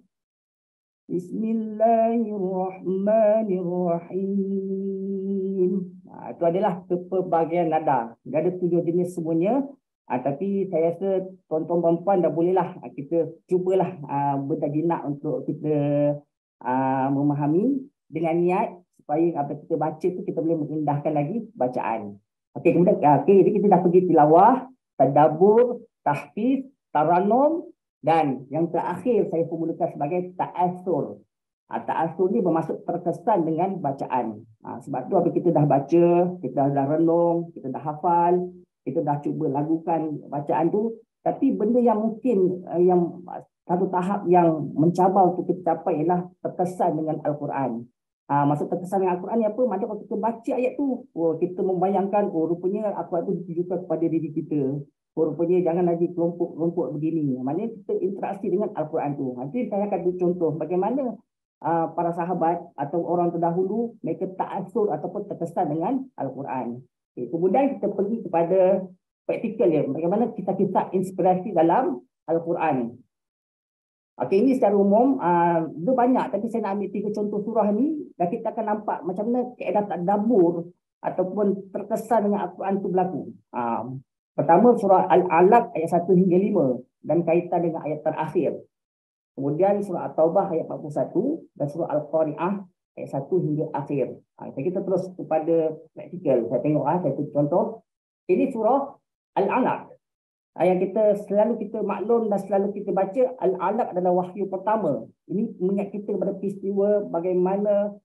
Bismillahirrahmanirrahim. Itu adalah kepelbagaian nada. Dia ada 7 jenis semuanya. Tapi saya rasa tuan-tuan perempuan dah bolehlah kita cubalah berjinak untuk kita memahami dengan niat supaya apa kita baca tu kita boleh mengindahkan lagi bacaan. Okey, kemudian jadi kita dah pergi tilawah, tadabbur, tahfiz, tarannum dan yang terakhir saya formulakan sebagai ta'assur. Ta'assur ni bermaksud terkesan dengan bacaan. Sebab tu apa kita dah baca, kita dah renung, kita dah hafal, kita dah cuba lagukan bacaan tu, tapi benda yang mungkin yang satu tahap yang mencabar untuk kita capai ialah terkesan dengan Al-Quran. Maksud terkesan dengan Al-Quran ni apa? Maksudnya kalau kita baca ayat tu, kita membayangkan, rupanya Al-Quran tu ditujukan kepada diri kita. Rupanya jangan lagi kelompok-kelompok begini. Maknanya kita interaksi dengan Al-Quran tu. Nanti saya akan beri contoh bagaimana para sahabat atau orang terdahulu mereka ta'assur ataupun terkesan dengan Al-Quran. Kemudian kita pergi kepada praktikal dia. Bagaimana kita inspirasi dalam Al-Quran. Ini secara umum, itu banyak. Tapi saya nak ambil 3 contoh surah ni. Dan kita akan nampak macam mana keadaan tadabbur ataupun terkesan dengan Al-Quran itu berlaku. Pertama surah Al-Alaq ayat 1 hingga 5. Dan kaitan dengan ayat terakhir. Kemudian surah At-Taubah ayat 41. Dan surah Al-Qari'ah ayat 1 hingga akhir. Kita terus kepada praktikal. Saya tengok, saya contoh. Ini surah Al-Alaq. Yang selalu kita maklum dan selalu kita baca, Al-Alaq adalah wahyu pertama. Ini mengingat kita kepada peristiwa bagaimana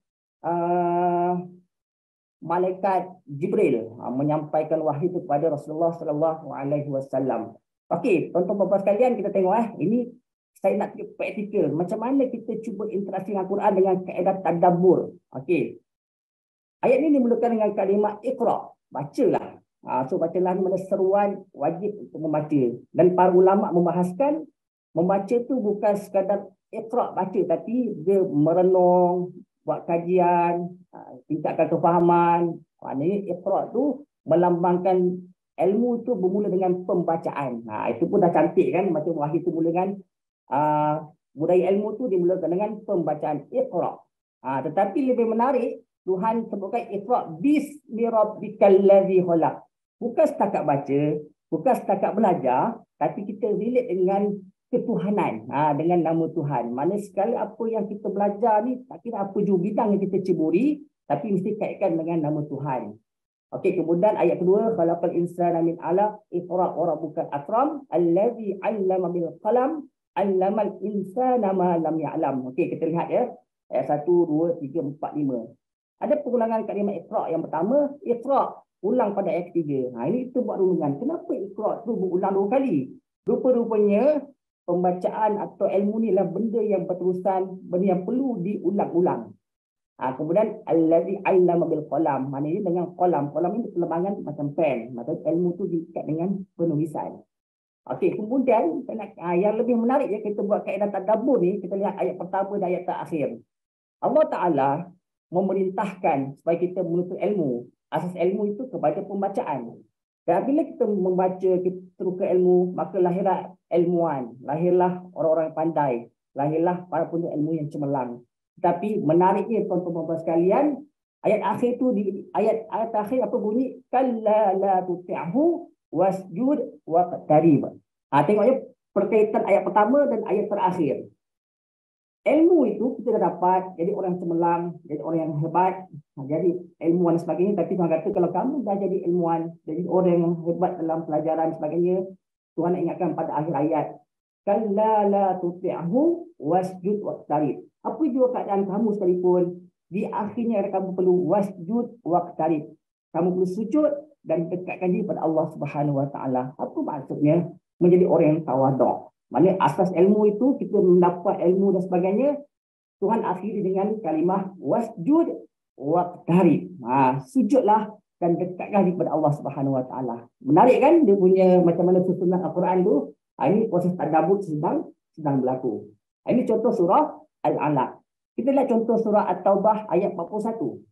malaikat Jibril menyampaikan wahyu itu kepada Rasulullah SAW. Okey, tuan-tuan sekalian, kita tengok ini saya nak praktikal. Macam mana kita cuba interaksi dengan Al-Quran dengan kaedah tadabbur. Okey. Ayat ini dimulakan dengan kalimah Iqra. Bacalah. So bacalah ni mana seruan wajib untuk membaca. Dan para ulama membahaskan membaca tu bukan sekadar Iqra baca, tapi dia merenung, buat kajian, tingkatkan kefahaman. Maknanya Iqra tu melambangkan ilmu tu bermula dengan pembacaan. Itu pun dah cantik kan, macam wahyu tu mula dengan budaya ilmu tu dimulakan dengan pembacaan Iqra. Tetapi lebih menarik, Tuhan sebutkan Iqra bismi rabbikal ladzi khalaq. Bukan setakat baca, bukan setakat belajar, tapi kita relate dengan ketuhanan, dengan nama Tuhan. Mana sekali apa yang kita belajar ni, tak kira apa juga bidang yang kita ceburi, tapi mesti kaitkan dengan nama Tuhan. Okey, kemudian ayat kedua, khalaqal insana min 'alaq, iqra wa rabbukal akram, allazi 'allama bil qalam, 'allamal insana ma lam ya'lam. Okey, kita lihat ya. Ayat 1, 2, 3, 4, 5. Ada pengulangan kalimah Iqra yang pertama, Iqra ulang pada ayat ketiga. Ini kita buat runungan. Kenapa Iqra tu berulang 2 kali? Rupa-rupanya pembacaan atau ilmu ni adalah benda yang berterusan, benda yang perlu diulang-ulang. Kemudian allazi 'allama bil qalam. Maknanya dengan qalam. Qalam ini perlembangan macam pen. Maksudnya ilmu tu diikat dengan penulisan. Okey, kemudian yang lebih menarik ya, kita buat kaedah tadabbur ni, kita lihat ayat pertama dan ayat terakhir. Allah Ta'ala memerintahkan supaya kita menuntut ilmu. Asas ilmu itu kepada pembacaan. Dan bila kita membaca, kita terbuka ilmu, maka lahirlah ilmuwan, lahirlah orang-orang yang pandai, lahirlah para penuntut ilmu yang cemerlang. Tetapi menariknya tuan-tuan sekalian, ayat akhir tu ayat akhir apa bunyi? Kalla la tuti'hu wasjud waqtarib. Tengoknya perkaitan ayat pertama dan ayat terakhir. Ilmu itu kita dah dapat, jadi orang yang cemerlang, jadi orang yang hebat, jadi ilmuwan dan sebagainya. Tapi Tuhan kata kalau kamu dah jadi ilmuwan, jadi orang yang hebat dalam pelajaran dan sebagainya, Tuhan nak ingatkan pada akhir ayat, kalla la tuti'hu wasjud waqtarib. Apa juga keadaan kamu sekalipun, di akhirnya kamu perlu wasjud waqtarib. Kamu perlu sujud dan dekatkan diri pada Allah Subhanahu Wa Taala. Apa maksudnya? Menjadi orang yang tawaduk. Maknanya asas ilmu itu, kita mendapat ilmu dan sebagainya, Tuhan akhiri dengan kalimah wasjud waqtarib. Sujudlah dan dekatkan kepada Allah Subhanahu Wa Taala. Menarik kan dia punya macam mana susunan Al-Quran tu? Ini proses tadabbur sedang berlaku. Ini contoh surah Al-Alaq. Kita lihat contoh surah At-Taubah ayat 41.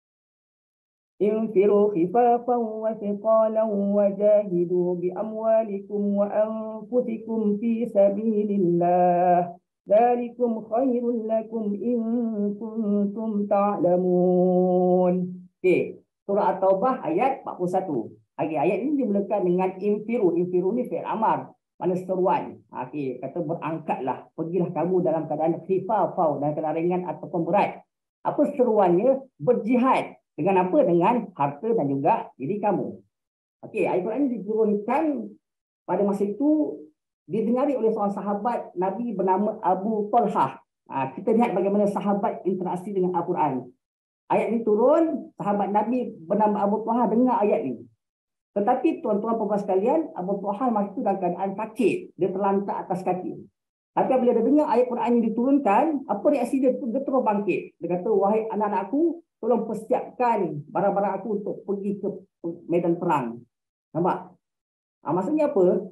Infiru khifafan wa thiqalan wa jahidu bi amwalikum wa anfusikum fi sabilillah. Dzalikum khairul lakum in kuntum ta'lamun. Okey, surah At-Taubah ayat 41. Ayat ini dimulakan dengan infiru. Infiru ni fi'il amar, mana seruan. Okey, kata berangkatlah, pergilah kamu dalam keadaan khifafau, dalam keadaan ringan ataupun berat. Apa seruannya? Berjihad. Dengan apa? Dengan harta dan juga diri kamu. Okey, ayat Quran ini diturunkan pada masa itu, didengari oleh seorang sahabat Nabi bernama Abu Talhah. Kita lihat bagaimana sahabat interaksi dengan Al-Quran. Ayat ini turun, sahabat Nabi bernama Abu Talhah dengar ayat ini. Tetapi tuan-tuan puan sekalian, Abu Talhah masa itu dalam keadaan sakit. Dia terlantar atas kaki. Tapi bila dia dengar ayat Quran yang diturunkan, apa reaksi dia? Dia terus bangkit. Dia kata, wahai anak-anakku, tolong persiapkan barang-barang aku untuk pergi ke medan perang. Nampak? Maksudnya apa?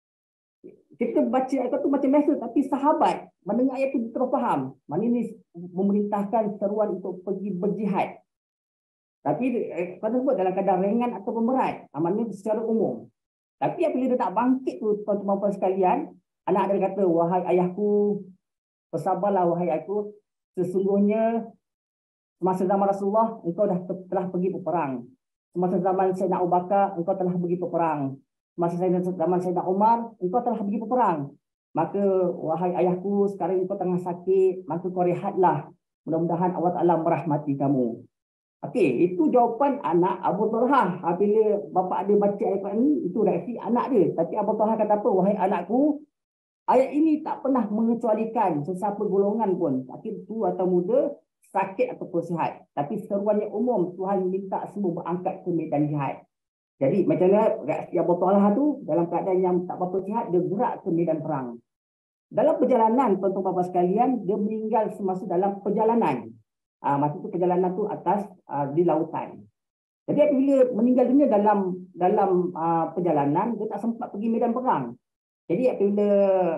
Kita baca ayat itu macam biasa, tapi sahabat mendengar ayat itu terus faham. Mana ini memerintahkan seruan untuk pergi berjihad. Tapi pada sebut dalam keadaan ringan atau berat. Maknanya secara umum. Tapi apabila dia tak bangkit tu, tuan-tuan sekalian, anak dia kata, wahai ayahku, bersabarlah wahai ayahku, sesungguhnya semasa zaman Rasulullah, engkau telah pergi berperang. Semasa zaman Sayyidina Abu Bakar, engkau telah pergi berperang. Semasa zaman Sayyidina Umar, engkau telah pergi berperang. Maka, wahai ayahku, sekarang engkau tengah sakit, maka kau rehatlah. Mudah-mudahan Allah Ta'ala merahmati kamu. Okey, itu jawapan anak Abu Talhah. Bila bapa dia baca ayat ini, itu reaksi anak dia. Tapi Abu Talhah kata apa? Wahai anakku, ayat ini tak pernah mengecualikan sesiapa golongan pun, sakit tua atau muda, sakit ataupun sihat. Tapi seruannya umum, Tuhan minta semua berangkat ke medan jihad. Jadi macam mana reaksi Abu Talhah tu, dalam keadaan yang tak berapa sihat, dia gerak ke medan perang. Dalam perjalanan, tuan-tuan sekalian, dia meninggal semasa dalam perjalanan. Masa itu perjalanan tu atas di lautan. Jadi apabila meninggal dunia dalam perjalanan, dia tak sempat pergi medan perang. Jadi apabila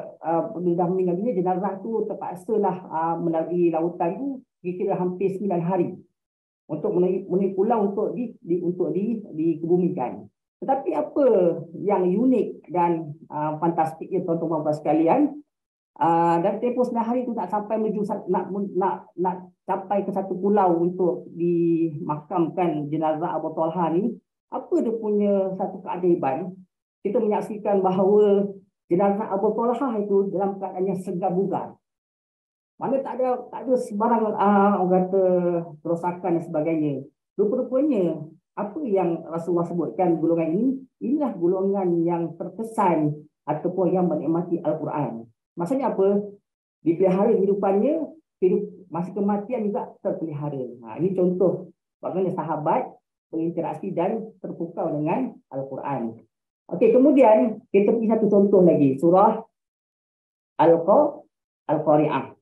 dah meninggal dunia, jenazah tu terpaksalah melalui lautan tu kira-kira hampir 9 hari untuk menuju pulau untuk dikebumikan. Tetapi apa yang unik dan fantastiknya tuan-tuan sekalian, dan tempoh 9 hari itu tak sampai menuju nak sampai ke satu pulau untuk dimakamkan jenazah Abu Talhah ni. Apa dia punya satu keajaiban? Kita menyaksikan bahawa jenazah Abu Talhah itu dalam keadaannya segar bugar. Mana tak ada sebarang orang kata kerosakan dan sebagainya. Rupa-rupanya apa yang Rasulullah sebutkan golongan ini, inilah golongan yang terkesan ataupun yang menikmati Al-Quran. Maksudnya apa? Dipelihara hidupannya, masa kematian juga terpelihara. Ini contoh bagaimana sahabat berinteraksi dan terpukau dengan Al-Quran. Okey, kemudian kita pergi satu contoh lagi, surah Al-Qari'ah.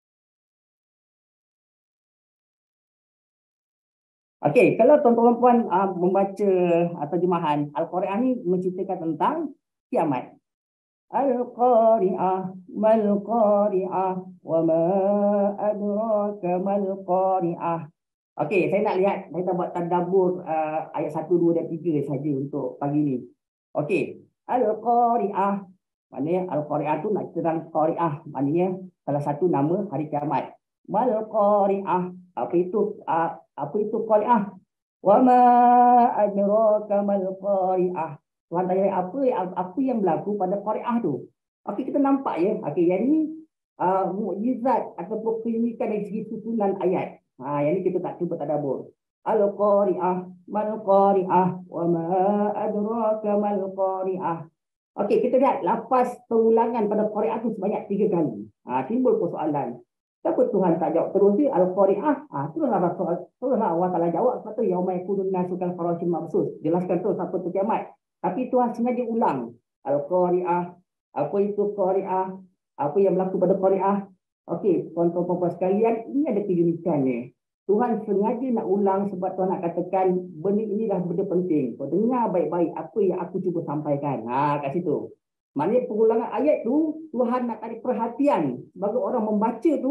Okey, kalau tuan-tuan puan membaca terjemahan Al-Qari'ah ni menceritakan tentang kiamat. Al-Qari'ah, mal-Qari'ah, wa ma adraka mal-Qari'ah. Okey, saya nak lihat, kita buat tadabbur ayat 1, 2 dan 3 saja untuk pagi ni. Okey, Al-Qari'ah, maknanya Al-Qari'ah tu nak terang Qari'ah, maknanya salah satu nama hari kiamat. Mal-Qari'ah, apa itu Qari'ah? Wa ma adraka mal-Qari'ah. Tuhan tanya apa yang berlaku pada Qari'ah tu. Okey, kita nampak ya. Okey, yang ni mukjizat ataupun keunikan dari segi susunan ayat. Yang ni kita tak cuba tadabbur. Al-Qari'ah, mal-Qari'ah, wa ma adraka mal-Qari'ah. Okey, kita lihat lafaz pengulangan pada Qari'ah tu sebanyak 3 kali. Timbul persoalan. Kenapa Tuhan tak jawab terus dia Al-Qari'ah? Teruslah Allah Ta'ala jawab sebab tu yauma yakunun nasu kal farashil mabsus. Jelaskan terus apa tu kiamat. Tapi Tuhan sengaja ulang Al-Qari'ah, apa itu Qari'ah, apa yang berlaku pada Qari'ah. Okey, tuan-tuan sekalian, ini ada keunikannya. Tuhan sengaja nak ulang sebab Tuhan nak katakan benda inilah benda penting. Kau dengar baik-baik apa yang aku cuba sampaikan. Kat situ. Maknanya pengulangan ayat tu Tuhan nak tarik perhatian sebagai orang membaca tu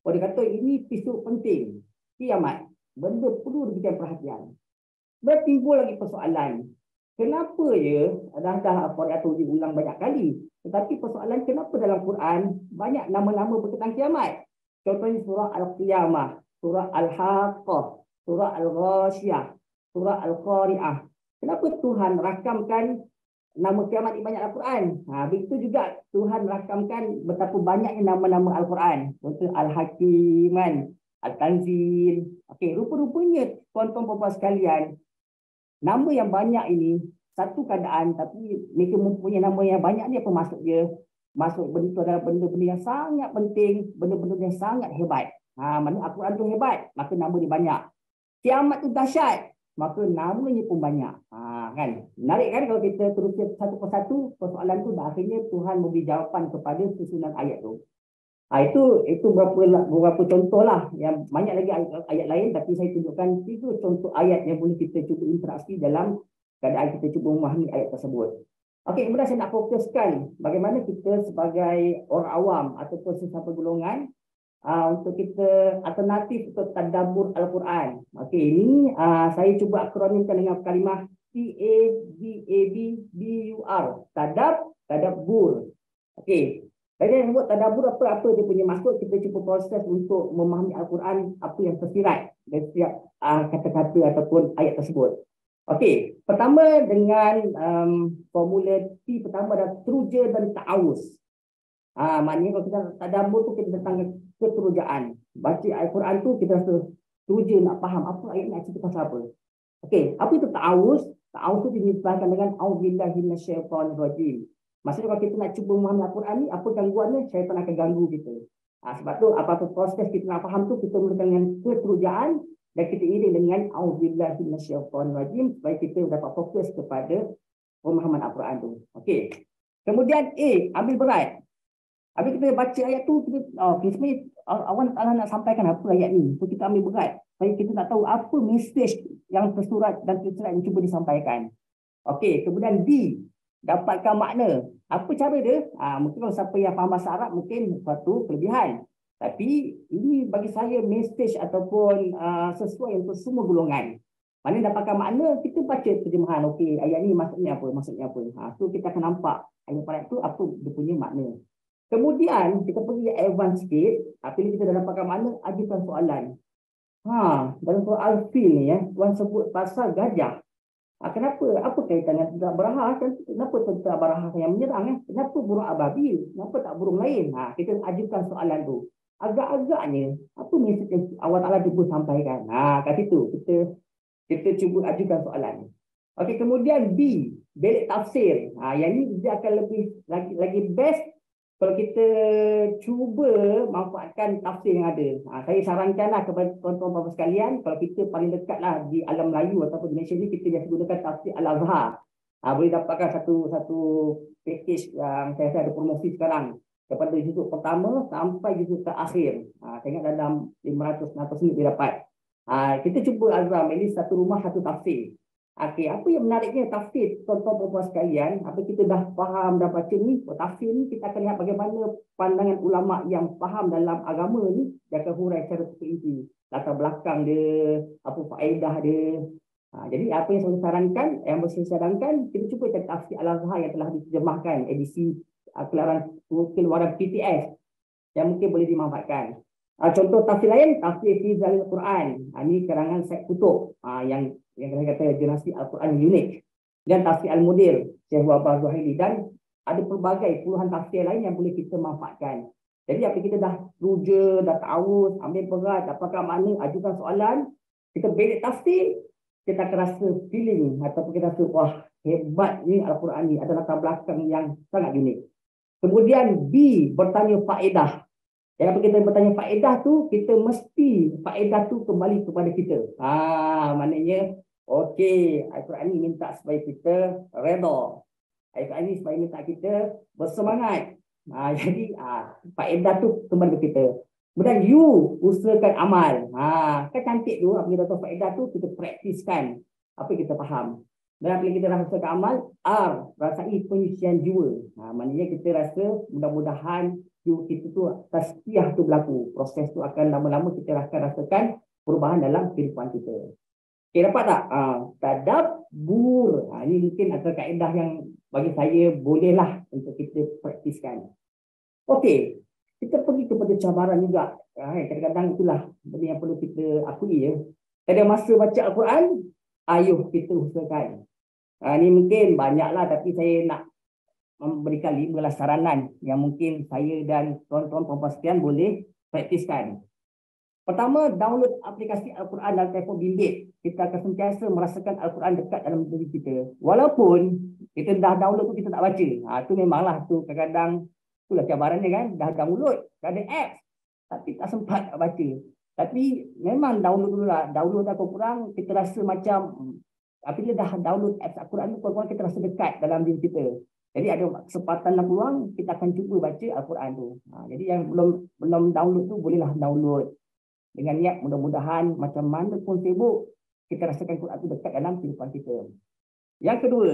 Dia kata ini isu penting. Kiamat. Benda perlu diberikan perhatian. Timbul lagi persoalan. Kenapa ya, dah Quran diulang banyak kali. Tetapi persoalan kenapa dalam Quran banyak nama-nama berkaitan kiamat. Contohnya surah Al-Qiyamah, surah Al-Haqqah, surah Al-Ghashiyah, surah Al-Qari'ah. Kenapa Tuhan rakamkan nama kiamat di banyak Al-Quran? Begitu juga Tuhan rakamkan betapa banyaknya nama-nama Al-Quran. Contoh Al-Hakiman, Al-Tanzil. Okey, rupa-rupanya tuan-tuan puan-puan sekalian, nama yang banyak ini satu keadaan, tapi mereka mempunyai nama yang banyak ni apa maksud dia? Maksud benda itu adalah benda-benda yang sangat penting, benda-benda yang sangat hebat. Maksudnya Al-Quran tu hebat, maka nama dia banyak. Kiamat tu dahsyat, maka namanya pun banyak. Kan? Menarik kan kalau kita teruskan satu persatu persoalan tu, dan akhirnya Tuhan memberi jawapan kepada susunan ayat tu. Itu beberapa contoh lah. Yang banyak lagi ayat lain, tapi saya tunjukkan 3 contoh ayat yang boleh kita cuba interaksi dalam keadaan kita cuba memahami ayat tersebut. Okey, kemudian saya nak fokuskan bagaimana kita sebagai orang awam ataupun sesama golongan untuk kita alternatif untuk tadabbur Al-Quran. Okey, ini saya cuba akronimkan dengan kalimah TADABBUR. Tadabbur. Okey. Jadi yang buat tadabbur apa dia punya maksud, kita cuba proses untuk memahami Al-Quran apa yang tersirat dari setiap kata-kata ataupun ayat tersebut. Okey, pertama dengan formula T pertama adalah teruja dan ta'awuz. Maknanya kalau kita tadabbur tu kita datang keterujaan. Baca Al-Quran tu kita rasa teruja nak faham apa ayat nak cerita pasal apa. Okey, apa itu ta'awuz? Ta'awuz tu dinisbahkan dengan auzubillahi minasyaitonirrajim. Maksudnya kalau kita nak cuba memahami Al-Quran ni, apa gangguannya? Syaitan akan ganggu kita. Sebab tu apa-apa proses kita nak faham tu, kita mulakan dengan keterujaan dan kita iring dengan auzubillahi minasyaitonirrajim supaya kita dapat fokus kepada pemahaman Al-Quran tu. Okey. Kemudian ambil berat. Habis kita baca ayat tu, sebenarnya Allah Ta'ala nak sampaikan apa ayat ni. So kita ambil berat supaya kita nak tahu apa mesej yang tersurat dan tersirat yang cuba disampaikan. Okey, kemudian D, dapatkan makna. Apa cara dia? Mungkin kalau siapa yang faham bahasa Arab mungkin suatu kelebihan. Tapi ini bagi saya mesej ataupun sesuai untuk semua golongan. Mana dapatkan makna, kita baca terjemahan. Okey, ayat ni maksudnya apa? Maksudnya apa? So kita akan nampak ayat tu apa dia punya makna. Kemudian kita pergi advance sikit. Bila kita dah dapatkan makna, ajukan soalan. Dalam soal fil ni Tuan sebut pasal gajah. Kenapa? Apa kaitan dengan tentera baraha? Kenapa tentera baraha yang menyerang? Kenapa burung ababil? Kenapa tak burung lain? Kita ajukan soalan tu. Agak-agaknya, apa mesej yang Allah Ta'ala cuba sampaikan? Kat situ, kita cuba ajukan soalan. Okey, kemudian B, belik tafsir. Yang ni dia akan lebih lagi best kalau kita cuba manfaatkan tafsir yang ada. Saya sarankanlah kepada tuan-tuan sekalian, kalau kita paling dekatlah di alam Melayu ataupun di Malaysia ni, kita biasa gunakan tafsir Al-Azhar. Boleh dapatkan satu package yang saya rasa ada promosi sekarang. Daripada juzuk pertama sampai juzuk terakhir. Saya ingat dalam 500-600 minit dia dapat. Kita cuba azam, ini satu rumah satu tafsir. Okey, apa yang menariknya tafsir tuan-tuan sekalian, apa kita dah faham, dah baca ni, tafsir ni kita akan lihat bagaimana pandangan ulama yang faham dalam agama ni, dia akan hurai secara terperinci. Latar belakang dia, apa faedah dia. Jadi apa yang saya sarankan, saya sarankan, kita cuba cari tafsir Al-Azhar yang telah diterjemahkan, edisi keluaran PTS yang mungkin boleh dimanfaatkan. Contoh tafsir lain, tafsir Fi Zalil Quran. Ini karangan Syekh Kutub, yang kata generasi Al-Quran unik. Dan tafsir Al-Mudir, Syekh Wahbah Zuhaili. Dan ada pelbagai puluhan tafsir lain yang boleh kita manfaatkan. Jadi apabila kita dah ruja, dah ta'awuz, ambil berat, dapatkan makna, ajukan soalan, kita belik tafsir, kita akan rasa feeling ataupun kita rasa, wah hebat ni Al-Quran ni, ada latar belakang yang sangat unik. Kemudian B, bertanya faedah. Dan apabila kita bertanya faedah tu, kita mesti faedah tu kembali kepada kita. Maknanya, okey, Al-Quran ni minta supaya kita redha. Al-Quran ni supaya minta kita bersemangat. Jadi, faedah tu kembali ke kita. Kemudian U, usahakan amal. Kan cantik tu, apabila kita tahu faedah tu, kita praktiskan apa yang kita faham. Dan apabila kita dah usahakan amal, R, rasai penyucian jiwa. Maknanya kita rasa mudah-mudahan kita tu tazkiyah tu berlaku. Proses tu akan lama-lama kita akan rasakan perubahan dalam kehidupan kita. Okay, dapat tak? Tadabbur. Ini mungkin antara kaedah yang bagi saya bolehlah untuk kita praktiskan. Okey, kita pergi kepada cabaran juga. Kadang-kadang itulah benda yang perlu kita akui ya. Pada masa baca Al-Quran, ayuh kita usahakan. Ini mungkin banyaklah, tapi saya nak memberikan 5 saranan yang mungkin saya dan tuan-tuan puan-puan sekalian boleh praktiskan. Pertama, download aplikasi Al-Quran dalam telefon bimbit. Kita akan sentiasa merasakan Al-Quran dekat dalam diri kita. Walaupun kita dah download tu kita tak baca. Itu memanglah tu kadang-kadang itulah cabarannya kan. Dah download, dah ada apps, tapi tak sempat nak baca. Tapi memang download dulu lah. Download dah kurang, kita rasa macam apabila dah download apps Al-Quran tu, kurang kita rasa dekat dalam diri kita. Jadi ada kesempatan dan peluang, kita akan cuba baca Al-Quran tu. Jadi yang belum download tu bolehlah download. Dengan niat mudah-mudahan macam mana pun sibuk, kita rasakan Quran itu dekat dalam kehidupan kita. Yang kedua,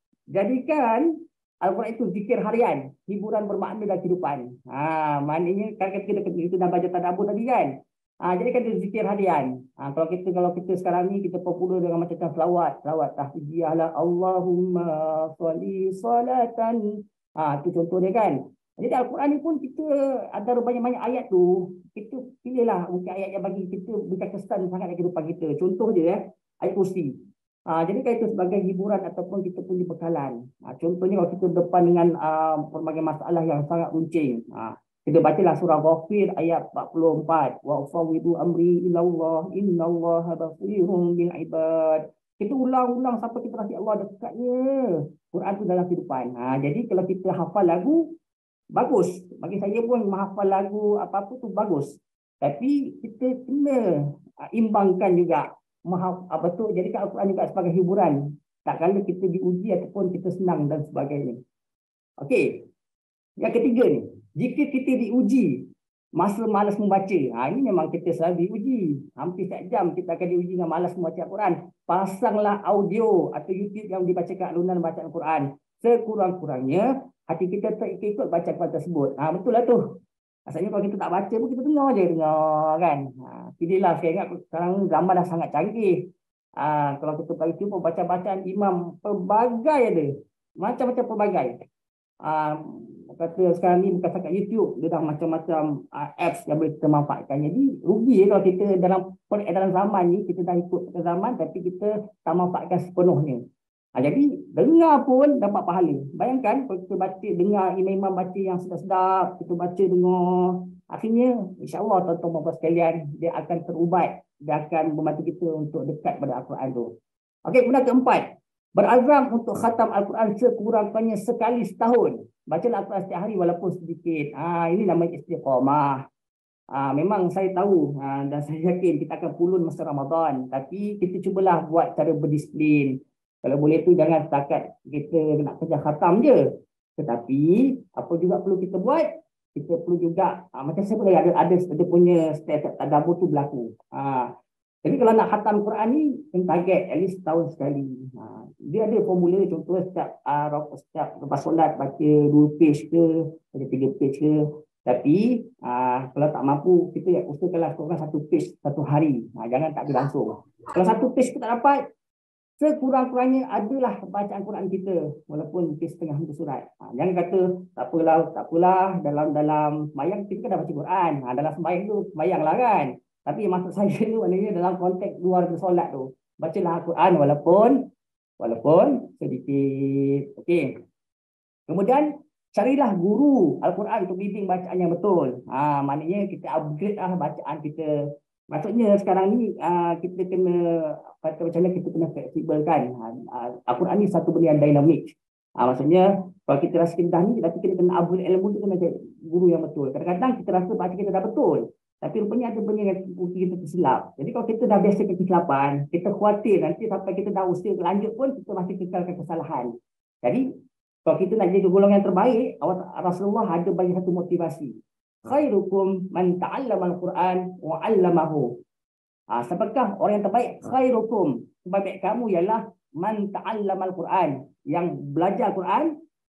jadikan Al-Quran itu zikir harian, hiburan bermakna dalam kehidupan. Maknanya kan kita dah baca tadabbur tadi kan. Jadikan itu zikir harian. Kalau kita sekarang ni kita popular dengan macam selawat tahiyah la Allahumma sholli salatan. Itu contohnya kan. Jadi Al-Quran ni pun kita ada banyak-banyak ayat tu, kita pilihlah mungkin ayat yang bagi kita berikan kesan sangat dalam kehidupan kita. Contoh je ayat kursi. Jadi kalau itu sebagai hiburan ataupun kita punya bekalan. Contohnya kalau kita depan dengan berbagai masalah yang sangat runcing. Kita bacalah surah Ghafir ayat 44. Wa ufawwidu amri ilallah innallaha basirun bil ibad. Kita ulang-ulang sampai kita rasa Allah dekatnya Quran tu dalam kehidupan. Jadi kalau kita hafal lagu, bagus. Bagi saya pun menghafal lagu apa-apa tu bagus. Tapi kita kena imbangkan juga. Betul, jadikan Al-Quran juga sebagai hiburan. Tak kala kita diuji ataupun kita senang dan sebagainya. Okey. Yang ketiga ni. Jika kita diuji masa malas membaca. Ini memang kita selalu diuji. Hampir setiap jam kita akan diuji dengan malas membaca Al-Quran. Pasanglah audio atau YouTube yang dibacakan alunan bacaan Al-Quran. Sekurang-kurangnya hati kita terikut baca Quran tersebut. Betul lah tu. Asalnya kalau kita tak baca pun kita dengar kan. Pilihlah, saya ingat sekarang zaman dah sangat canggih. Kalau kita bagi cuba baca bacaan imam pelbagai ada. Macam-macam pelbagai. Kata sekarang ni bukan setakat YouTube, dia dah macam-macam apps yang boleh kita manfaatkan. Jadi rugi kalau kita dalam zaman ni kita dah ikut zaman tapi kita tak manfaatkan sepenuhnya. Jadi dengar pun dapat pahala. Bayangkan kalau kita baca, dengar imam-imam baca yang sedap-sedap, kita baca dengar, akhirnya insya-Allah tuan-tuan sekalian dia akan terubat, dia akan membantu kita untuk dekat pada Al-Quran tu. Okey, kemudian keempat, berazam untuk khatam Al-Quran sekurang-kurangnya sekali setahun. Bacalah Al-Quran setiap hari walaupun sedikit. Ini namanya istiqamah. Memang saya tahu dan saya yakin kita akan pulun masa Ramadan, tapi kita cubalah buat cara berdisiplin. Kalau boleh tu jangan setakat kita nak kerja khatam je. Tetapi apa juga perlu kita buat? Kita perlu juga macam saya pun ada punya step tadabbur tu berlaku. Jadi kalau nak khatam Quran ni kena target at least setahun sekali. Dia ada formula, contohnya setiap lepas solat baca 2 page ke, baca 3 page ke. Tapi kalau tak mampu, kita usahakanlah korang 1 page satu hari. Jangan tak ada langsung. Kalau 1 page kita tak dapat, sekurang-kurangnya adalah bacaan Quran kita walaupun mungkin setengah muka surat. Jangan kata tak apalah dalam sembahyang kita kan dah baca Quran. Dalam sembahyang tu sembahyanglah kan. Tapi maksud saya tu maknanya dalam konteks luar solat tu, bacalah Quran walaupun sedikit. Okey. Kemudian carilah guru Al-Quran untuk bimbing bacaan yang betul. Maknanya kita upgrade lah bacaan kita. Maksudnya sekarang ni kita kena kata macam mana kita kena fleksibel kan. Al-Quran ni satu benda yang dinamik. Maksudnya kalau kita rasa kita dah ni, tapi kita kena upgrade ilmu tu, kena cari guru yang betul. Kadang-kadang kita rasa baca kita dah betul, tapi rupanya ada benda yang kita tersilap. Jadi kalau kita dah biasa kesilapan, kita khawatir nanti sampai kita dah usia lanjut pun kita masih kekalkan kesalahan. Jadi kalau kita nak jadi golongan terbaik, Rasulullah ada bagi satu motivasi. Khairukum man ta'allama al-Quran wa 'allamahu. Siapakah orang yang terbaik? Khairukum. Sebaik kamu ialah man ta'allama al-Quran, yang belajar Quran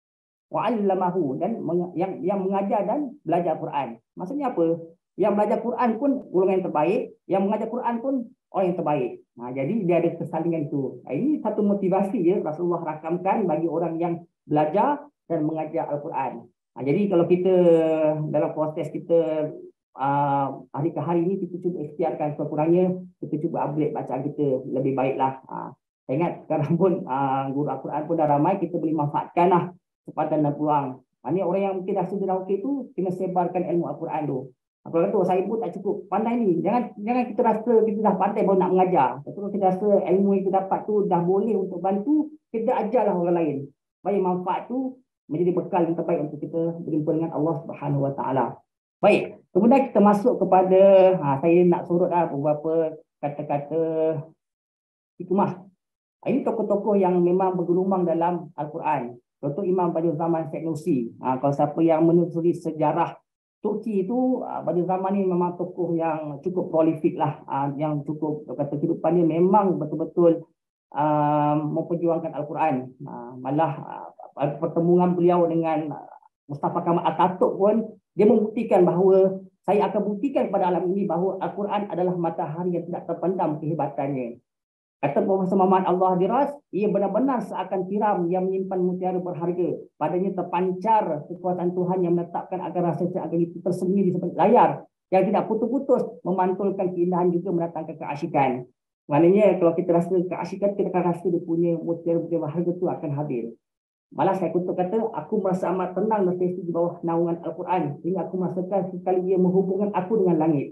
wa 'allamahu, dan yang mengajar dan belajar Quran. Maksudnya apa? Yang belajar Quran pun golongan yang terbaik, yang mengajar Quran pun orang yang terbaik. Jadi dia ada kesalingan itu. Ini satu motivasi ya Rasulullah rakamkan bagi orang yang belajar dan mengajar Al-Quran. Jadi kalau kita dalam proses kita hari ke hari ini, kita cuba ikhtiarkan sekurang-kurangnya, kita cuba upgrade bacaan kita lebih baiklah. Saya ingat sekarang pun guru Al-Quran pun dah ramai, kita boleh manfaatkanlah kesempatan dan peluang. Ini orang yang mungkin dah sudah okey tu, kena sebarkan ilmu Al-Quran tu. Kalau kata saya pun tak cukup pandai ni, jangan kita rasa kita dah pandai baru nak mengajar. Kalau kita rasa ilmu yang kita dapat tu dah boleh untuk bantu, kita ajarlah orang lain. Bagi manfaat tu menjadi bekal yang terbaik untuk kita berjumpa dengan Allah Subhanahu Wa Taala. Baik, kemudian kita masuk kepada saya nak sorot beberapa kata-kata hikmah. Ini tokoh-tokoh yang memang bergelumang dalam Al-Quran. Contoh Imam pada zaman Syekh Nursi. Kalau siapa yang menelusuri sejarah Turki itu pada zaman ini memang tokoh yang cukup prolific lah, yang cukup kata kehidupannya memang betul-betul memperjuangkan Al-Quran. Malah pertemuan beliau dengan Mustafa Kamal Atatürk pun dia membuktikan bahawa saya akan buktikan kepada alam ini bahawa Al-Quran adalah matahari yang tidak terpendam kehebatannya. Kata Profesor Muhammad Al-Diras, ia benar-benar seakan tiram yang menyimpan mutiara berharga. Padanya terpancar kekuatan Tuhan yang menetapkan agar rasa agar itu tersembunyi di sebelah layar yang tidak putus-putus, memantulkan keindahan juga mendatangkan keasyikan. Maknanya kalau kita rasa keasyikan, kita akan rasa dia punya mutiara berharga itu akan hadir. Malah saya kutuk kata, aku merasa amat tenang dan sesi di bawah naungan Al-Quran. Ini aku merasakan sekali dia menghubungkan aku dengan langit.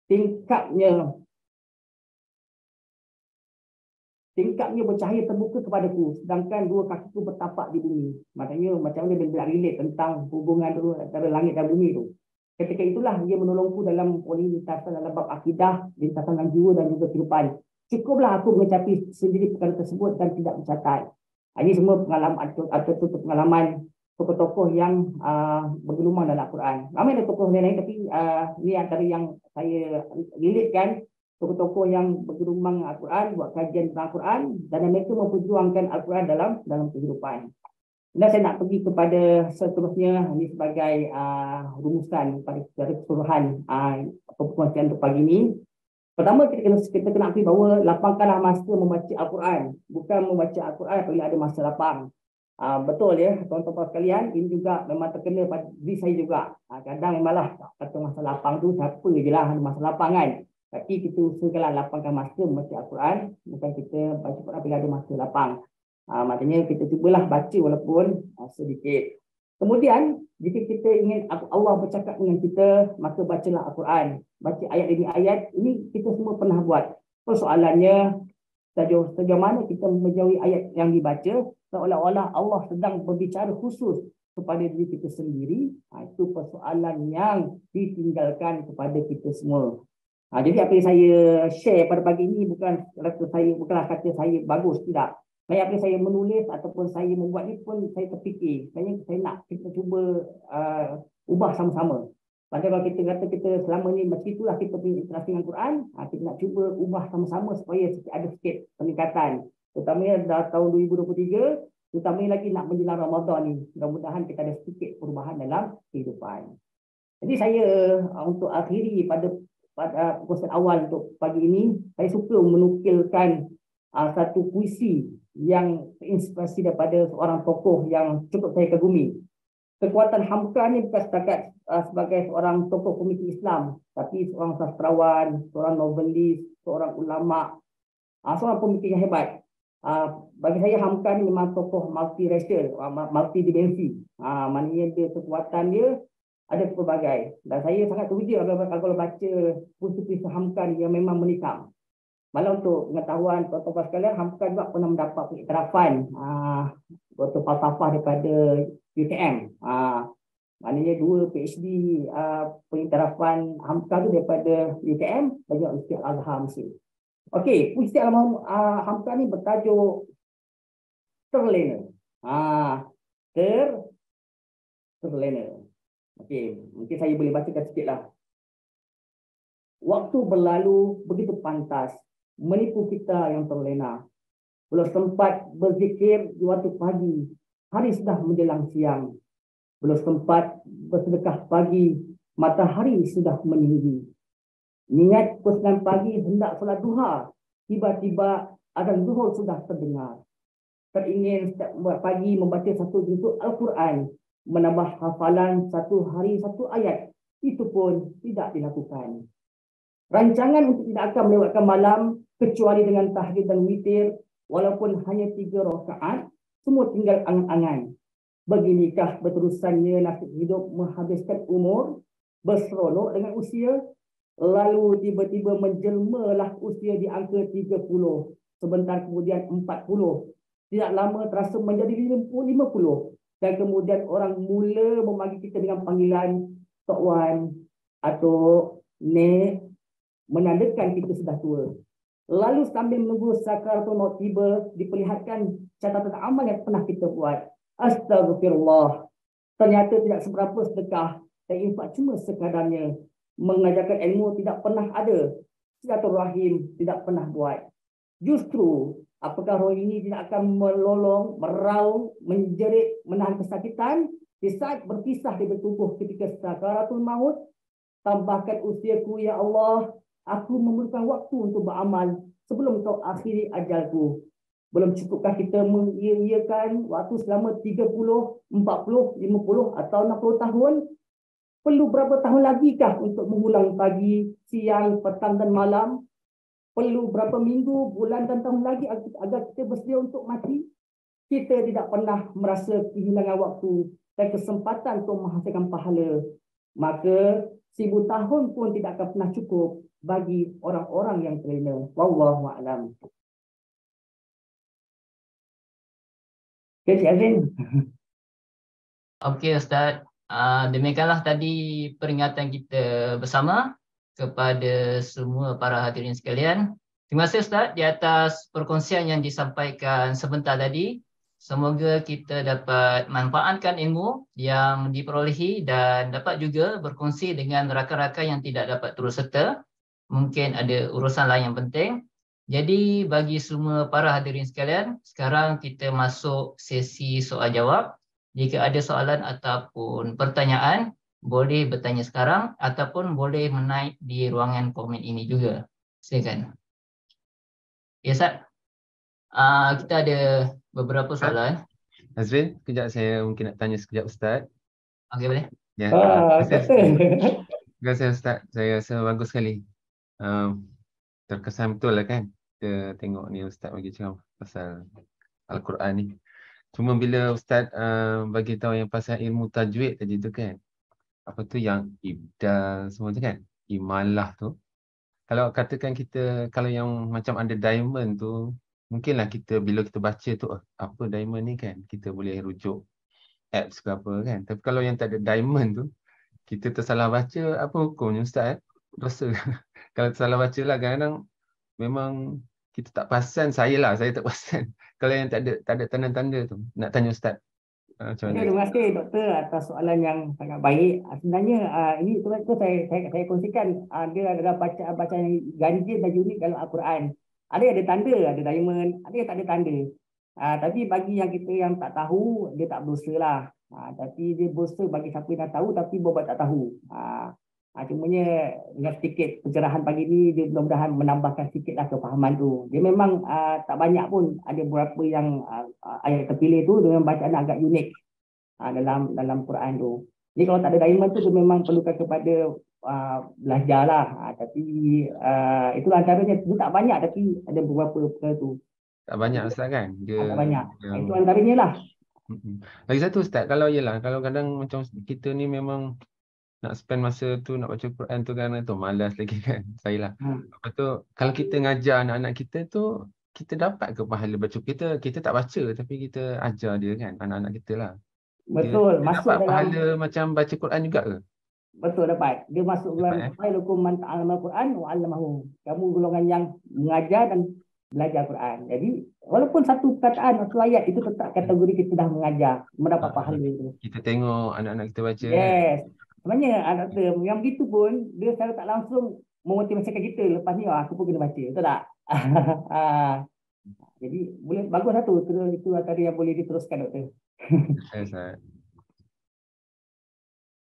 Tingkapnya bercahaya terbuka kepadaku, sedangkan dua kakiku bertapak di bumi. Maknanya macam mana dia nak relate tentang hubungan antara langit dan bumi itu. Ketika itulah dia menolongku dalam lintasan dalam bab akidah, lintasan dalam jiwa dan juga kehidupan. Cukuplah aku mengecapi sendiri perkara tersebut dan tidak mencatat. Ini semua pengalaman atau pengalaman tokoh-tokoh yang bergelumang dalam Al-Quran. Ramai ada tokoh lain tapi ini antara yang saya relatekan. Tokoh-tokoh yang bergelumang Al-Quran, buat kajian tentang Al-Quran, dan mereka memperjuangkan Al-Quran dalam kehidupan. Dan saya nak pergi kepada seterusnya, ini sebagai rumusan pada secara keseluruhan perkongsian untuk pagi ini. Pertama, kita kena akui bahawa lapangkanlah masa membaca Al-Quran, bukan membaca Al-Quran apabila ada masa lapang. Betul ya, tuan-tuan sekalian, ini juga memang terkena pada diri saya juga. Kadang memanglah kata masa lapang tu, siapa je lah ada masa lapang kan. Tapi kita usahakanlah lapangkan masa membaca Al-Quran, bukan kita baca Al-Quran bila ada masa lapang. Maknanya kita cubalah baca walaupun sedikit. Kemudian, jika kita ingin Allah bercakap dengan kita, maka bacalah Al-Quran. Baca ayat demi ayat, ini kita semua pernah buat. Persoalannya, sejauh mana kita menjauhi ayat yang dibaca, seolah-olah Allah sedang berbicara khusus kepada diri kita sendiri. Itu persoalan yang ditinggalkan kepada kita semua. Jadi apa yang saya share pada pagi ini bukanlah kata saya bagus, tidak. Apa yang saya menulis ataupun saya membuat ini pun saya terfikir. Saya nak kita cuba ubah sama-sama. Padahal kalau kita kata kita selama ni macam itulah kita punya interaksi dengan Quran, kita nak cuba ubah sama-sama supaya ada sikit peningkatan. Terutamanya dah tahun 2023, terutamanya lagi nak menjelang Ramadan ni. Mudah-mudahan kita ada sedikit perubahan dalam kehidupan. Jadi saya untuk akhiri pada perkongsian awal untuk pagi ini, saya suka menukilkan satu puisi yang terinspirasi daripada seorang tokoh yang cukup saya kagumi. Kekuatan Hamka ni bukan setakat sebagai seorang tokoh komiti Islam, tapi seorang sastrawan, seorang novelis, seorang ulama, seorang pemikir yang hebat. Bagi saya Hamka ni memang tokoh multiracial, multidimensi. Maknanya dia kekuatan dia ada pelbagai. Dan saya sangat teruja kalau baca puisi-puisi Hamka ni yang memang menikam. Malah untuk pengetahuan tuan-tuan sekalian, Hamka juga pernah mendapat pengiktirafan Dr. Falsafah daripada UTM. Maknanya 2 PhD pengiktirafan Hamka tu daripada UTM dan juga Universiti Al-Azhar Mesir. Okey, puisi Hamka ni bertajuk Terlena. Terlena. Okey, mungkin saya boleh bacakan sikitlah. Waktu berlalu begitu pantas, menipu kita yang terlena. Belum sempat berzikir di waktu pagi, hari sudah menjelang siang. belum sempat bersedekah pagi, matahari sudah meninggi. Niat pukul 9 pagi hendak solat duha, tiba-tiba azan zuhur sudah terdengar. Teringin setiap pagi membaca satu juzuk Al-Quran, menambah hafalan satu hari satu ayat, itu pun tidak dilakukan. Rancangan untuk tidak akan melewatkan malam kecuali dengan tahajud dan witir, walaupun hanya 3 rakaat, semua tinggal angan-angan. Beginikah berterusannya nasib hidup menghabiskan umur, berseronok dengan usia, lalu tiba-tiba menjelmalah usia di angka 30, sebentar kemudian 40, tidak lama terasa menjadi 50, dan kemudian orang mula memanggil kita dengan panggilan Tok Wan atau Nek, menandakan kita sudah tua. Lalu sambil menunggu sakaratul maut tiba, diperlihatkan catatan amal yang pernah kita buat. Astagfirullah. Ternyata tidak seberapa sedekah dan infak cuma sekadarnya. Mengajarkan ilmu tidak pernah ada. Silaturahim tidak pernah buat. Justru, apakah roh ini tidak akan melolong, meraung, menjerit, menahan kesakitan di saat berpisah dari tubuh ketika sakaratul maut? Tambahkan usiaku, ya Allah. Aku memerlukan waktu untuk beramal sebelum kau akhiri ajalku. Belum cukupkah kita mengiyakan waktu selama 30, 40, 50 atau 60 tahun? Perlu berapa tahun lagi kah untuk mengulang pagi, siang, petang dan malam? Perlu berapa minggu, bulan dan tahun lagi agar kita bersedia untuk mati? Kita tidak pernah merasa kehilangan waktu dan kesempatan untuk menghasilkan pahala. Maka 1000 tahun pun tidak akan pernah cukup bagi orang-orang yang terlena. Wallahu a'lam. Okay, Cik Azrin. Okey Ustaz, demikianlah tadi peringatan kita bersama kepada semua para hadirin sekalian. Terima kasih Ustaz di atas perkongsian yang disampaikan sebentar tadi. Semoga kita dapat manfaatkan ilmu yang diperolehi dan dapat juga berkongsi dengan rakan-rakan yang tidak dapat turut serta. Mungkin ada urusan lain yang penting. Jadi bagi semua para hadirin sekalian, sekarang kita masuk sesi soal jawab. Jika ada soalan ataupun pertanyaan, boleh bertanya sekarang ataupun boleh menaik di ruangan komen ini juga. Silakan. Ya Ustaz, kita ada beberapa soalan. Azrin, sekejap saya mungkin nak tanya sekejap Ustaz. Okey, boleh? Ya. Terima kasih Ustaz. Saya rasa bagus sekali. Terkesan betul lah kan. Kita tengok ni Ustaz bagi ceramah pasal Al-Quran ni. Cuma bila Ustaz bagi tahu yang pasal ilmu tajwid tadi tu kan. Apa tu yang ibdal semua tu kan. Imalah tu. Kalau katakan kita, kalau yang macam ada diamond tu, mungkinlah kita bila kita baca tu, apa diamond ni kan, kita boleh rujuk apps ke apa kan. Tapi kalau yang tak ada diamond tu, kita tersalah baca, apa hukumnya Ustaz? Dosa. Kalau tersalah baca lah, kadang-kadang memang kita tak perasan, saya tak perasan. Kalau yang tak ada tanda-tanda tu, nak tanya Ustaz. Macam mana? Terima kasih doktor atas soalan yang sangat baik. Sebenarnya ini tu saya kongsikan, dia adalah bacaan yang ganjil dan unik dalam Al-Quran. Ada yang ada tanda, ada diamond, ada yang tak ada tanda. Tapi bagi yang kita yang tak tahu, dia tak berdosa lah. Tapi dia berdosa bagi siapa yang dah tahu tapi buat tak tahu. Cumanya dengan sedikit pencerahan pagi ni, dia mudah-mudahan menambahkan sedikitlah kefahaman tu. Dia memang tak banyak pun, ada beberapa yang ayat terpilih tu dengan bacaan agak unik dalam Quran tu. Jadi kalau tak ada diamond tu, dia memang perlukan kepada belajar lah. Tapi itulah antaranya. Itu tak banyak tapi ada beberapa perkara tu. Tak banyak Ustaz kan? Tak banyak. Itu antaranya lah. Lagi satu Ustaz, kalau kadang macam kita ni memang nak spend masa tu nak baca Quran tu kerana tu malas lagi kan. Saya lah. Lepas tu kalau kita ngajar anak-anak kita tu, kita dapat ke pahala baca? Kita tak baca tapi kita ajar dia kan, anak-anak kita lah. Betul. Dia Masuk dapat dalam pahala macam baca Quran juga ke? Betul, dapat. Dia masuk dalam khairukum man ta'allama Quran wa 'allamahu. Kamu golongan yang mengajar dan belajar Quran. Jadi walaupun satu perkataan atau ayat itu tetap kategori kita dah mengajar, mendapat pahala itu. Kita tengok anak-anak kita baca kan. Yes. Sebenarnya doktor, yang begitu pun dia secara tak langsung memotivasikan kita. Lepas ni aku pun kena baca. Betul tak? Jadi boleh bagus satu. Itu tadi yang boleh diteruskan doktor. Yes,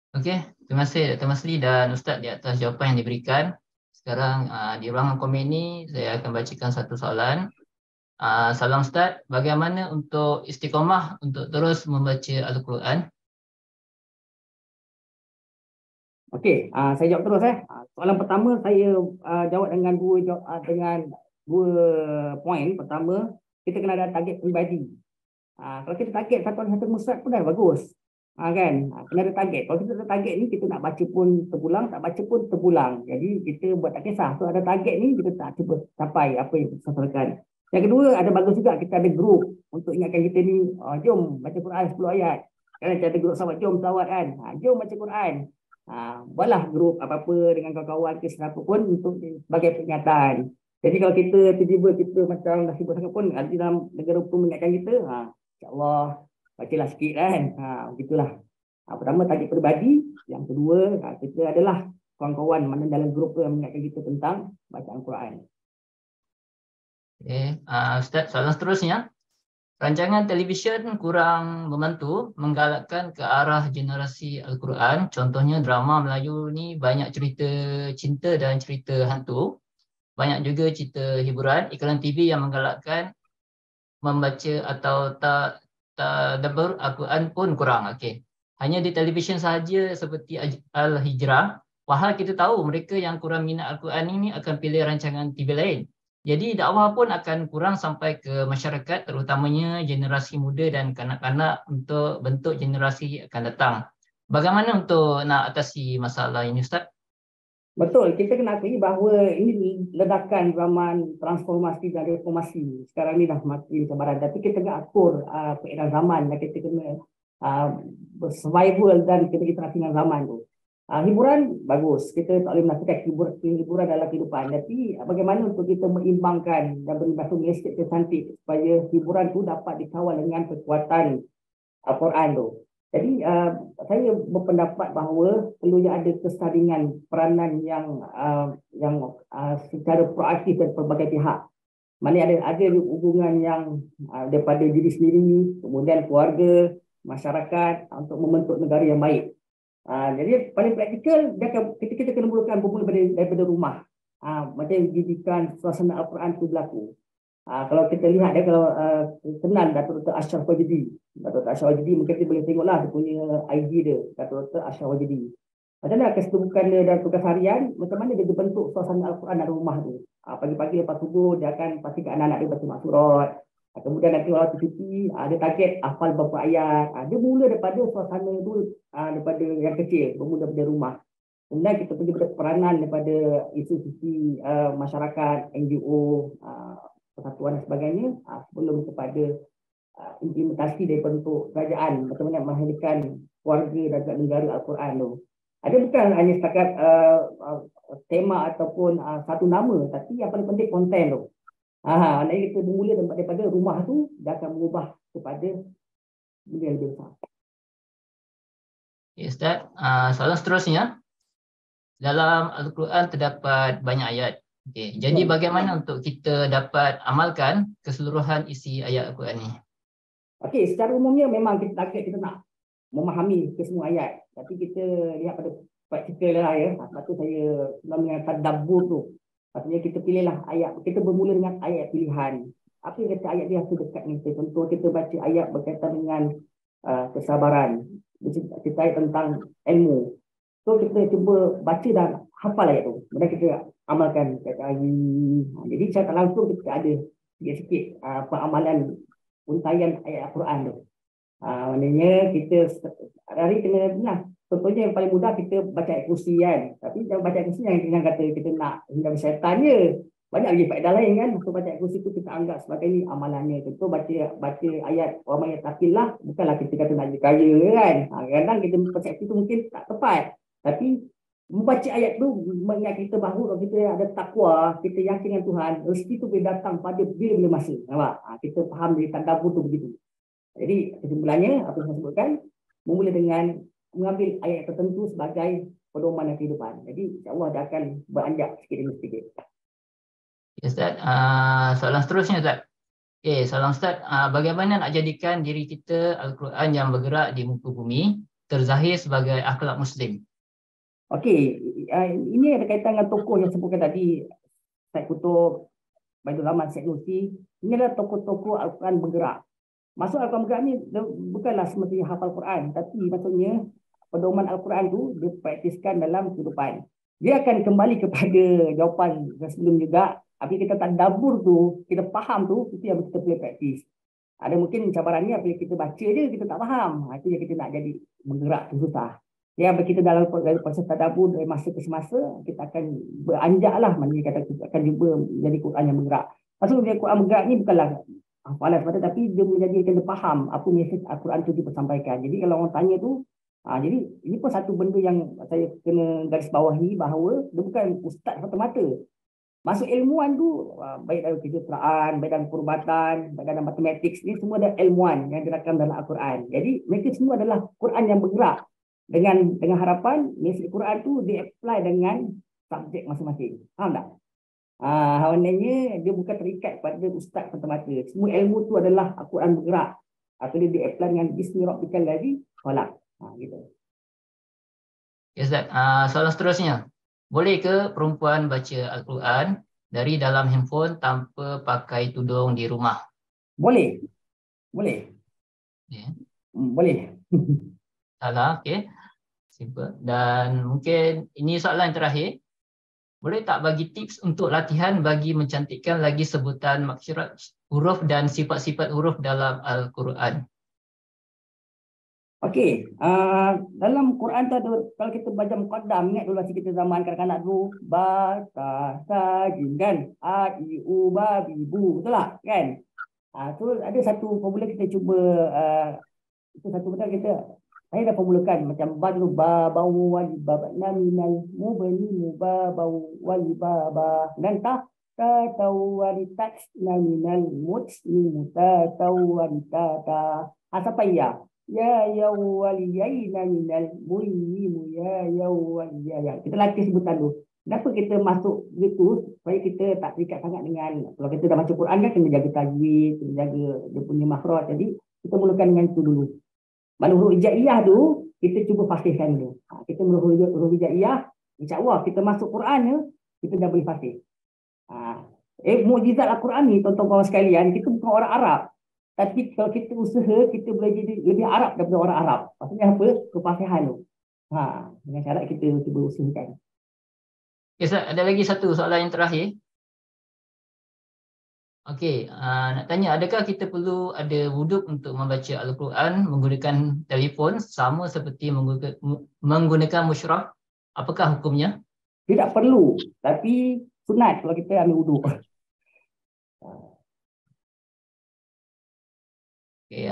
Okey, terima kasih Dr. Masli dan Ustaz di atas jawapan yang diberikan. Sekarang di ruangan komen ini saya akan bacakan satu soalan. Salam Ustaz, bagaimana untuk istiqamah untuk terus membaca Al-Quran? Okey, saya jawab terus. Soalan pertama saya jawab dengan dua poin. Pertama, kita kena ada target peribadi. Kalau kita target satu musnad pun dah bagus. Kan? Kena ada target. Kalau kita ada target ni, kita nak baca pun terpulang, tak baca pun terpulang. Jadi kita buat tak kisah. So ada target ni, kita tak cuba capai apa yang kita sasaran. Yang kedua, ada bagus juga kita ada grup untuk ingatkan kita ni, jom baca Quran 10 ayat. Kan ada grup sahabat, jom selawat kan. Jom baca Quran. Buatlah grup apa-apa dengan kawan-kawan ke siapa pun untuk sebagai peringatan. Jadi kalau kita tiba-tiba kita macam dah sibuk sangat pun, nanti dalam negara pun mengingatkan kita, insyaAllah bacalah sikit kan. Begitulah. Pertama target peribadi, yang kedua kita adalah kawan-kawan mana dalam grup yang mengingatkan kita tentang bacaan Quran. Okay. Ustaz, soalan seterusnya. Rancangan televisyen kurang membantu menggalakkan ke arah generasi Al-Quran. Contohnya drama Melayu ni banyak cerita cinta dan cerita hantu. Banyak juga cerita hiburan. Iklan TV yang menggalakkan membaca atau tadabbur Al-Quran pun kurang. Okay. Hanya di televisyen sahaja seperti Al-Hijrah. Padahal kita tahu mereka yang kurang minat Al-Quran ini akan pilih rancangan TV lain. Jadi dakwah pun akan kurang sampai ke masyarakat, terutamanya generasi muda dan kanak-kanak untuk bentuk generasi akan datang. Bagaimana untuk nak atasi masalah ini, Ustaz? Betul, kita kena akui bahawa ini ledakan zaman transformasi dan reformasi. Sekarang ni dah makin cabaran. Tapi kita kena akur peredaran zaman dan kita kena survival dan kita interaksi dengan zaman tu. Hiburan bagus, kita tak boleh menafikan hiburan dalam kehidupan. Tapi bagaimana untuk kita mengimbangkan dan beri bahasa mesej cantik supaya hiburan tu dapat dikawal dengan kekuatan Al-Quran tu. Jadi saya berpendapat bahawa perlunya ada kesandingan peranan yang secara proaktif dari pelbagai pihak. Mana ada hubungan yang daripada diri sendiri, kemudian keluarga, masyarakat untuk membentuk negara yang baik. Jadi paling praktikal kita kena bermula daripada rumah. Macam didikan suasana Al-Quran itu berlaku. Kalau kita lihat kalau kenal Datuk Dr. Ashraf Wajdi. Datuk Dr. Ashraf Wajdi mungkin kita boleh tengoklah dia punya IG dia, Datuk Dr. Ashraf Wajdi. Macam mana kesibukan dia dan tugas harian, macam mana dia bentuk suasana Al-Quran dalam rumah tu. Pagi-pagi lepas subuh dia akan pastikan anak-anak dia baca mak surat. Kemudian nanti waktu cuti, dia target hafal beberapa ayat. Dia mula daripada suasana tu, daripada yang kecil, bermula daripada rumah. Kemudian kita pergi pada peranan daripada institusi masyarakat, NGO, persatuan dan sebagainya, sebelum kepada implementasi dari bentuk kerajaan, bagaimana menghadirkan keluarga dan negara Al-Quran tu. Ada bukan hanya setakat tema ataupun satu nama, tapi yang paling penting konten tu. Maknanya kita bermula daripada rumah tu, dia akan mengubah kepada benda yang lebih besar. Okay, Ustaz. Soalan seterusnya. Dalam Al-Quran terdapat banyak ayat. Okay. Jadi bagaimana untuk kita dapat amalkan keseluruhan isi ayat Al-Quran ini? Okey, secara umumnya memang kita target kita nak memahami kesemua ayat. Tapi kita lihat pada praktikal lah ya. Sebab tu saya dengan tadabbur tu. Maksudnya kita pilihlah ayat, kita bermula dengan ayat pilihan. Apa yang kata ayat dia tu dekat dengan kita. Contoh kita baca ayat berkaitan dengan kesabaran. Kita ayat tentang ilmu. So kita cuba baca dan hafal ayat tu. Kemudian kita amalkan setiap hari. Jadi secara langsung kita ada sikit-sikit peramalan untaian ayat Al-Quran tu. Maknanya kita hari kena contohnya yang paling mudah kita baca ayat kursi kan. Tapi jangan baca ayat kursi yang kata kita nak hindari syaitan je. Banyak lagi faedah lain kan. Untuk baca ayat kursi tu kita anggap sebagai ni amalannya. Contoh baca ayat wa may yattaqillah, bukanlah kita kata nak jadi kaya kan. Kadang-kadang kita persepsi tu mungkin tak tepat. Tapi membaca ayat tu mengingat kita bahawa kalau kita ada takwa, kita yakin dengan Tuhan, rezeki tu boleh datang pada bila-bila masa. Nampak? Kita faham dari tadabbur tu begitu. Jadi kesimpulannya apa yang saya sebutkan, memulai dengan mengambil ayat tertentu sebagai pedoman kehidupan. Jadi insya-Allah dia akan beranjak sikit demi sedikit. Ya, Ustaz. Soalan seterusnya, Ustaz. Soalan Ustaz, bagaimana nak jadikan diri kita Al-Quran yang bergerak di muka bumi terzahir sebagai akhlak Muslim. Okey, ini ada kaitan dengan tokoh yang sebutkan tadi, Syed Kutub, Baitul Rahman, Syed Nursi. Ini adalah tokoh-tokoh Al-Quran bergerak. Maksud Al-Quran bergerak ni bukanlah semestinya hafal Quran, tapi maksudnya pedoman Al-Quran tu dia praktiskan dalam kehidupan. Dia akan kembali kepada jawapan yang sebelum juga. Apabila kita tadabbur tu, kita faham tu, itu yang kita boleh praktis. Ada mungkin cabarannya apabila kita baca je, kita tak faham. Itu yang kita nak jadi bergerak tu susah. Ya, kita dalam proses tadabbur dari masa ke semasa, kita akan beranjak lah. Maknanya kata kita akan cuba menjadi Quran yang bergerak. Maksudnya Quran bergerak ni bukanlah hafalan semata, tapi dia menjadikan dia faham apa mesej Al-Quran tu disampaikan. Jadi kalau orang tanya tu, jadi ini pun satu benda yang saya kena garis bawahi, bahawa dia bukan ustaz semata-mata. Masuk ilmuwan tu, baik dalam kejuruteraan, baik dalam perubatan, baik dalam matematik, ni semua ada ilmuwan yang dirakam dalam Al-Quran. Jadi mereka semua adalah Quran yang bergerak. Dengan harapan mesej Quran tu di-apply dengan subjek masing-masing. Faham tak? Maknanya dia bukan terikat pada ustaz semata-mata. Semua ilmu tu adalah Al-Quran bergerak. Atau dia di-apply dengan Bismi Rabbikal Ladzi Khalaq. Gitu. Ya, Ustaz. Soalan seterusnya. Boleh ke perempuan baca Al-Quran dari dalam handphone tanpa pakai tudung di rumah? Boleh. Boleh. Yeah. Boleh. Salah, okey. Simple. Dan mungkin ini soalan yang terakhir. Boleh tak bagi tips untuk latihan bagi mencantikkan lagi sebutan maksyarat huruf dan sifat-sifat huruf dalam Al-Quran? Okey, dalam Quran tu ada, kalau kita baca muqaddam, ingat dulu masa kita zaman kanak-kanak dulu, ba, ta, sa, jim, kan? A, I, U, ba, bi, bu, betul tak? Kan? Tu ada satu formula kita cuba, itu satu benda saya dah formulakan macam ba dulu, ba, bau, wali, ba, minal, mu, bani, mu, ba, bau, wali, ba, dan ta, tau, wali, taks, minal, muts, ni, muta, tau, wali, ta, sampai ya. Ya waliyayna minal mu'minin ya waliyaya. Kita latih sebutan tu. Kenapa kita masuk gitu? Supaya kita tak terikat sangat dengan, kalau kita dah baca Quran kan kena jaga tajwid, kena jaga dia punya makhraj. Jadi kita mulakan dengan itu dulu. Baru huruf hijaiyah tu kita cuba fasihkan dulu. Kita huruf hijaiyah, insya-Allah kita masuk Quran ni kita dah boleh fasih. Mukjizat Al-Quran ni tuan-tuan sekalian, kita bukan orang Arab. Tapi kalau kita usaha, kita boleh jadi lebih Arab daripada orang Arab. Maksudnya apa? Kefasihan tu. Dengan syarat kita cuba usahakan. Okay, ada lagi satu soalan yang terakhir. Okey, nak tanya, adakah kita perlu ada wuduk untuk membaca Al-Quran menggunakan telefon sama seperti menggunakan musyraf? Apakah hukumnya? Tidak perlu, tapi sunat kalau kita ambil wuduk. Okay,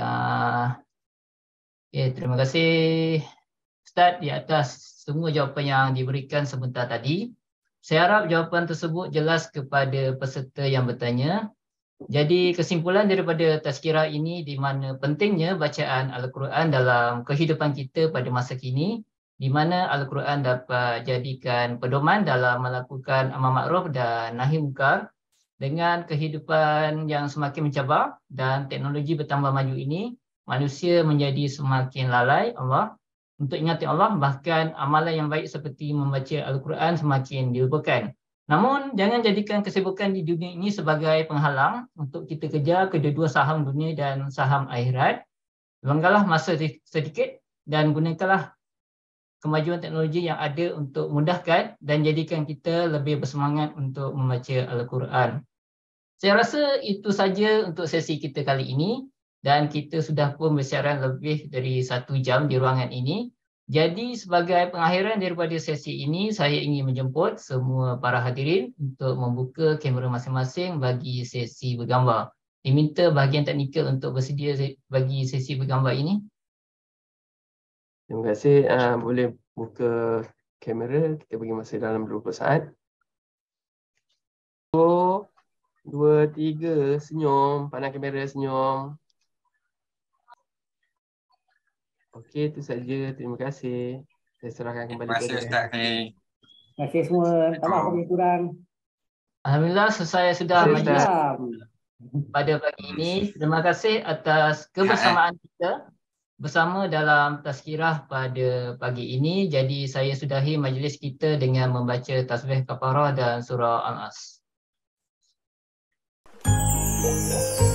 terima kasih Ustaz di atas semua jawapan yang diberikan sebentar tadi. Saya harap jawapan tersebut jelas kepada peserta yang bertanya. Jadi kesimpulan daripada tazkirah ini di mana pentingnya bacaan Al-Quran dalam kehidupan kita pada masa kini, di mana Al-Quran dapat jadikan pedoman dalam melakukan amar makruf dan nahi munkar. Dengan kehidupan yang semakin mencabar dan teknologi bertambah maju ini, manusia menjadi semakin lalai Allah untuk ingati Allah, bahkan amalan yang baik seperti membaca Al-Quran semakin dilupakan. Namun, jangan jadikan kesibukan di dunia ini sebagai penghalang untuk kita kejar kedua-dua saham dunia dan saham akhirat. Luangkanlah masa sedikit dan gunakanlah kemajuan teknologi yang ada untuk mudahkan dan jadikan kita lebih bersemangat untuk membaca Al-Quran. Saya rasa itu saja untuk sesi kita kali ini dan kita sudah pun bersiaran lebih dari 1 jam di ruangan ini. Jadi sebagai pengakhiran daripada sesi ini, saya ingin menjemput semua para hadirin untuk membuka kamera masing-masing bagi sesi bergambar. Diminta bahagian teknikal untuk bersedia bagi sesi bergambar ini. Terima kasih. Boleh buka kamera, kita bagi masa dalam 20 saat. 2, 3, senyum, pandang kamera, senyum. Okey, itu saja. Terima kasih. Saya serahkan kembali kepada Ustaz. Terima kasih semua. Tak maaf lebih kurang. Alhamdulillah selesai sudah majlis Salam. pada pagi ini. Terima kasih atas kebersamaan kita. bersama dalam tazkirah pada pagi ini. Jadi saya sudahi majlis kita dengan membaca tasbih kafarah dan surah Al-As.